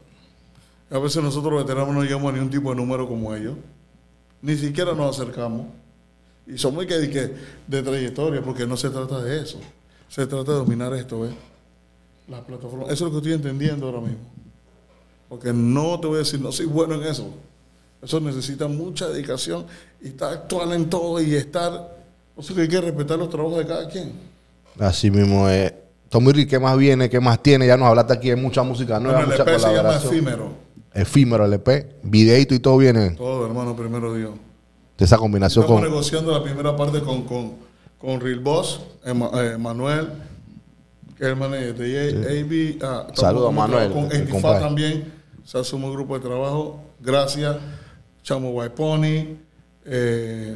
A veces nosotros los veteranos no llegamos a ningún tipo de número como ellos. Ni siquiera nos acercamos. Y somos que, de, que, de trayectoria, porque no se trata de eso. Se trata de dominar esto, ¿ves? Las plataformas. Eso es lo que estoy entendiendo ahora mismo. Porque no te voy a decir, no soy bueno en eso. Eso necesita mucha dedicación y estar actual en todo y estar. O sea que hay que respetar los trabajos de cada quien. Así mismo es. Tommy Real, ¿qué más viene? ¿Qué más tiene? Ya nos hablaste aquí de mucha música nueva, Bueno, el mucha E P se llama colaboración. Efímero. Efímero el E P. Videito y todo viene Todo, hermano, primero Dios. de esa combinación Estamos con... negociando la primera parte con, con, con Real Boss, Ema- eh, Manuel, que es el manager de A B. Ah, estamos Saludos a con- Manuel, Con el ochenta y cinco compadre. también, se asume un grupo de trabajo. Gracias. Chamo Guayponi. Eh,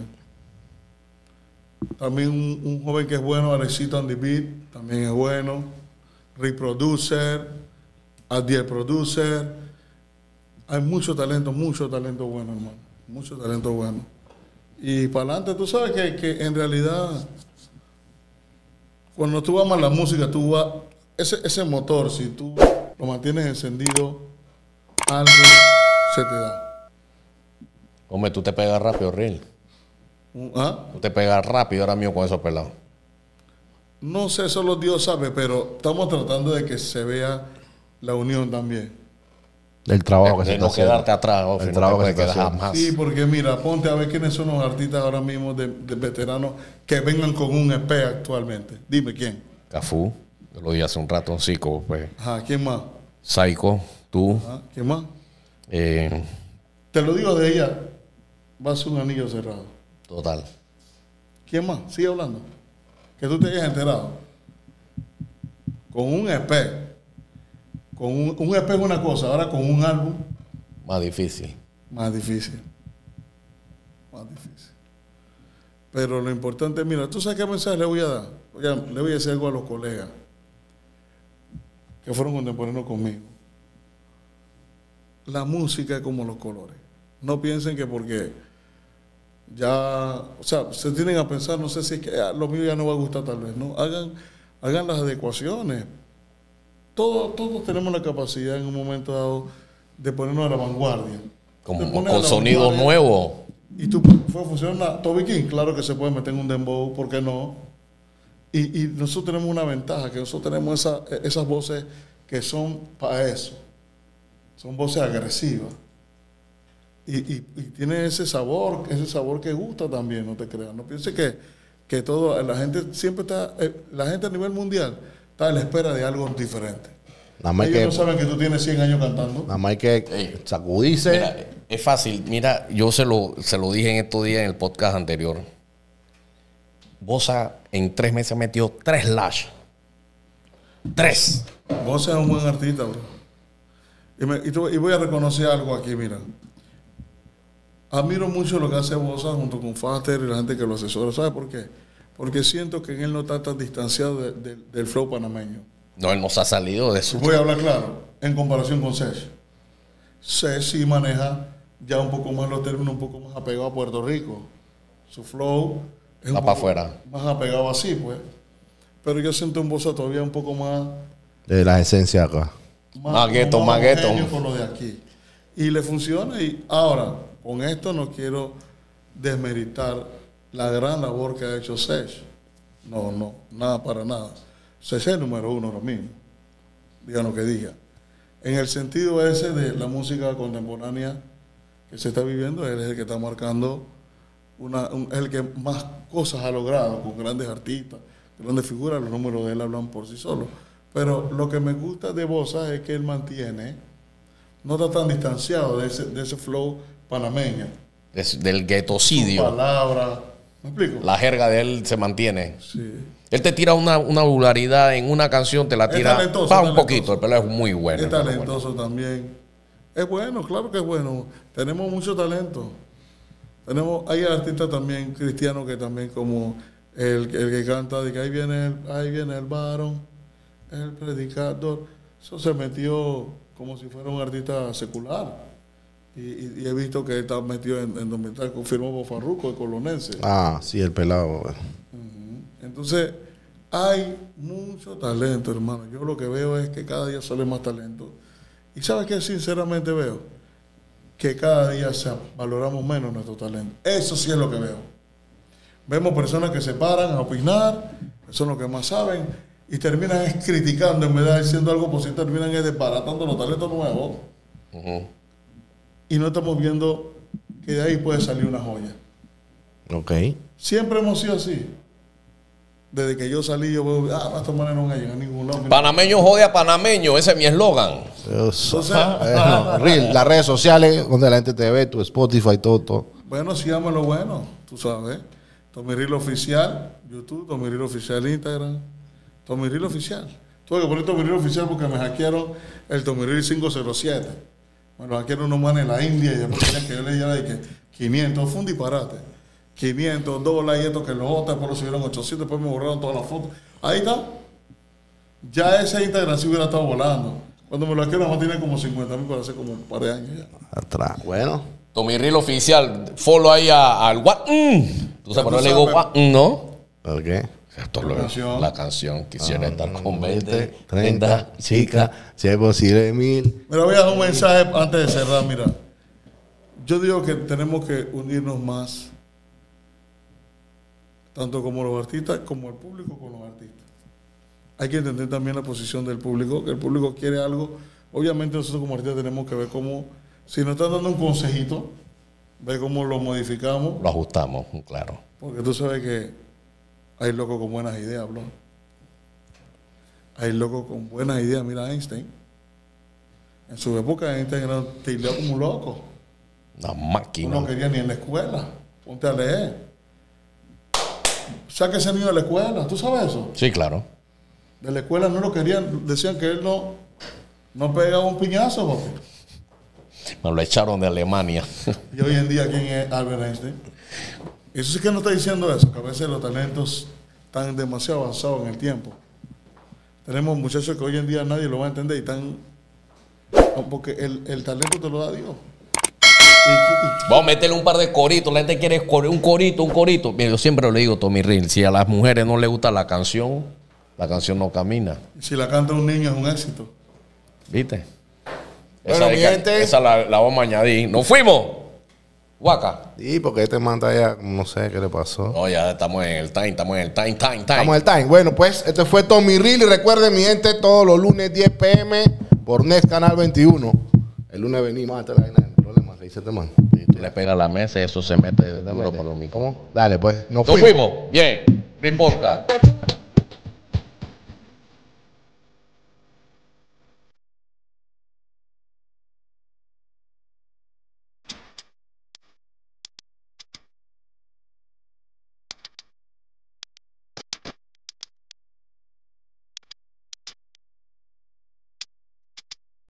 también un, un joven que es bueno, Alexito on the Beat, también es bueno. Reproducer, Adiel Producer. Hay mucho talento, mucho talento bueno, hermano. Mucho talento bueno. Y para adelante, tú sabes que, que en realidad, cuando tú amas la música, tú vas, ese, ese motor, si tú lo mantienes encendido, algo se te da. Hombre, tú te pegas rápido, Real. Un- ¿Ah? Tú te pegas rápido ahora mismo con esos pelados. No sé, solo Dios sabe, pero estamos tratando de que se vea la unión también. El trabajo que se De está no haciendo. quedarte atrás, Ofi, El no trabajo te que puedes se quedar está jamás. Sí, porque mira, ponte a ver quiénes son los artistas ahora mismo de, de veteranos que vengan con un E P actualmente. Dime quién. Cafú, yo lo dije hace un rato, Zico, pues. Ajá, ¿quién más? Psycho, tú, Ajá, ¿quién más? eh, Te lo digo de ella, va a ser un anillo cerrado. total. ¿Quién más? Sigue hablando. Que tú te hayas enterado. Con un E P. Con un, un E P es una cosa, ahora con un álbum, Más difícil. más difícil. Más difícil. Pero lo importante, mira, ¿tú sabes qué mensaje le voy a dar? Oye, le voy a decir algo a los colegas que fueron contemporáneos conmigo. La música es como los colores. No piensen que porque ya, o sea, se tienen a pensar, no sé si es que ah, lo mío ya no va a gustar tal vez, ¿no? Hagan, hagan las adecuaciones. Todos, todos tenemos la capacidad en un momento dado de ponernos a la vanguardia. Como, con sonidos nuevos. Y tú, fue funciona Toby King, claro que se puede meter en un dembow, ¿por qué no? Y, y nosotros tenemos una ventaja, que nosotros tenemos esa, esas voces que son para eso. Son voces agresivas. Y, y, y tiene ese sabor, ese sabor que gusta también, no te creas. No pienses que, que todo, la gente siempre está, la gente a nivel mundial está a la espera de algo diferente. Nada más Ellos que, no saben que tú tienes cien años cantando. nada más hay que Ey. sacudirse. Mira, es fácil. Mira, yo se lo, se lo dije en estos días en el podcast anterior. Bosa en tres meses metió tres lash. Tres. Vos seas un buen artista, bro. Y, me, y, tú- y voy a reconocer algo aquí, mira. Admiro mucho lo que hace Bosa junto con Faster y la gente que lo asesora. ¿Sabes por qué? Porque siento que en él no está tan distanciado de- de- del flow panameño. No, él nos ha salido de su. Voy a hablar claro, en comparación con Sesh. Sesh sí maneja ya un poco más los términos, un poco más apegado a Puerto Rico. Su flow es un Va pa' poco afuera. más apegado así, pues. Pero yo siento en Bosa todavía un poco más... De las esencias acá. Más gueto, como más gueto. homogéneo con lo de aquí. Y le funciona. Y ahora, con esto no quiero desmeritar la gran labor que ha hecho Sesh. No, no, nada para nada. Sesh es el número uno ahora mismo. Digan lo que diga. En el sentido ese de la música contemporánea que se está viviendo, él es el que está marcando, una, un- es el que más cosas ha logrado con grandes artistas, grandes figuras. Los números de él hablan por sí solos. Pero lo que me gusta de Bosa es que él mantiene, no está tan distanciado de ese, de ese flow panameño. Es del Sus guetocidio. palabras. ¿Me explico? La jerga de él se mantiene. Sí. Él te tira una, una vulgaridad en una canción, te la Es tira talentoso, pa' un talentoso. poquito. El pelo es muy bueno. Es el pelo es talentoso también. Es bueno, claro que es bueno. Tenemos mucho talento. Tenemos, hay artistas también cristianos que también como el, el que canta de que ahí viene el, ahí viene el varón, el predicador. Eso se metió como si fuera un artista secular. Y, y- y he visto que está metido en, en donde está confirmó por Farruko, el colonense. Ah, sí, el pelado. bueno. Entonces, hay mucho talento, hermano. Yo lo que veo es que cada día sale más talento. ¿Y sabes qué sinceramente veo? Que cada día se valoramos menos nuestro talento. Eso sí es lo que veo. Vemos personas que se paran a opinar, que son los que más saben, y terminan es criticando en vez de diciendo algo positivo, terminan es desbaratando los talentos nuevos. Ujú. Y no estamos viendo que de ahí puede salir una joya. Ok. Siempre hemos sido así. Desde que yo salí, yo veo, ah, estos manes no llegan a ningún lado. Panameño jode a panameño. Ese es mi eslogan. Eso. Entonces, Bueno, Reel, las redes sociales donde la gente te ve, tu Spotify, todo, todo. bueno, sí, llama lo bueno, tú sabes. Tomiril Oficial, YouTube, Tomiril Oficial Instagram, Tomiril Oficial. Tuve que poner Tomiril Oficial porque me hackearon el Tomiril quinientos siete. Me lo hackearon unos manes en la India y después querían que yo le diera de que quinientos, fue un disparate. quinientos dólares y esto que lo otro, después lo subieron ochocientos, después me borraron todas las fotos. Ahí está. Ya ese Instagram sí hubiera estado volando. Cuando me lo hackearon, más tenía como cincuenta mil para hace como un par de años ya. Atrás. Bueno. Tomirril Oficial. Follow ahí a- al what? Mm. Tú sabes por qué le digo what? Mm, ¿no? ¿Por qué? Esto La lo- canción. La canción. Quisiera estar con veinte, treinta, treinta chicas, si es posible, mil. Mira, voy a dar un mensaje antes de cerrar. Mira, yo digo que tenemos que unirnos más, tanto como los artistas, como el público con los artistas. Hay que entender también la posición del público, que el público quiere algo. Obviamente nosotros como artistas tenemos que ver cómo, si nos están dando un consejito, ver cómo lo modificamos, Lo ajustamos, claro. porque tú sabes que hay locos con buenas ideas, bro. Hay locos con buenas ideas. Mira Einstein. En su época Einstein era tildeado como un loco. Una Tú máquina. no querías ni en la escuela. Ponte a leer. Saca ese niño de la escuela. ¿Tú sabes eso? Sí, claro. De la escuela no lo querían. Decían que él no, no pegaba un piñazo, papi. Me lo echaron de Alemania. Y hoy en día, ¿quién es Albert Einstein? Eso sí que no está diciendo eso, que a veces los talentos están demasiado avanzados en el tiempo. Tenemos muchachos que hoy en día nadie lo va a entender y están... no, porque el, el talento te lo da Dios. ¿Y, qui- y Vamos a meterle un par de coritos. La gente quiere un corito, un corito. Mira, yo siempre le digo, Tommy Reel, si a las mujeres no les gusta la canción, la canción no camina. Si la canta un niño es un éxito. ¿Viste? Bueno, esa, mi es que- gente. esa la, la vamos a añadir. ¡Nos fuimos! Guaca. Sí, porque este manda ya, no sé qué le pasó. No, ya estamos en el time, estamos en el time, time, time. Estamos en el time. Bueno, pues este fue Tommy Reel. Y recuerden, mi gente, todos los lunes diez p m por Next Canal veintiuno. El lunes venimos a la vaina del problema. ¿Qué dice este man? Y tú le pegas a la mesa y eso se mete duro por lo mismo. ¿Cómo? Dale, pues. Nos Nos fuimos. fuimos. Bien. Real Podcast.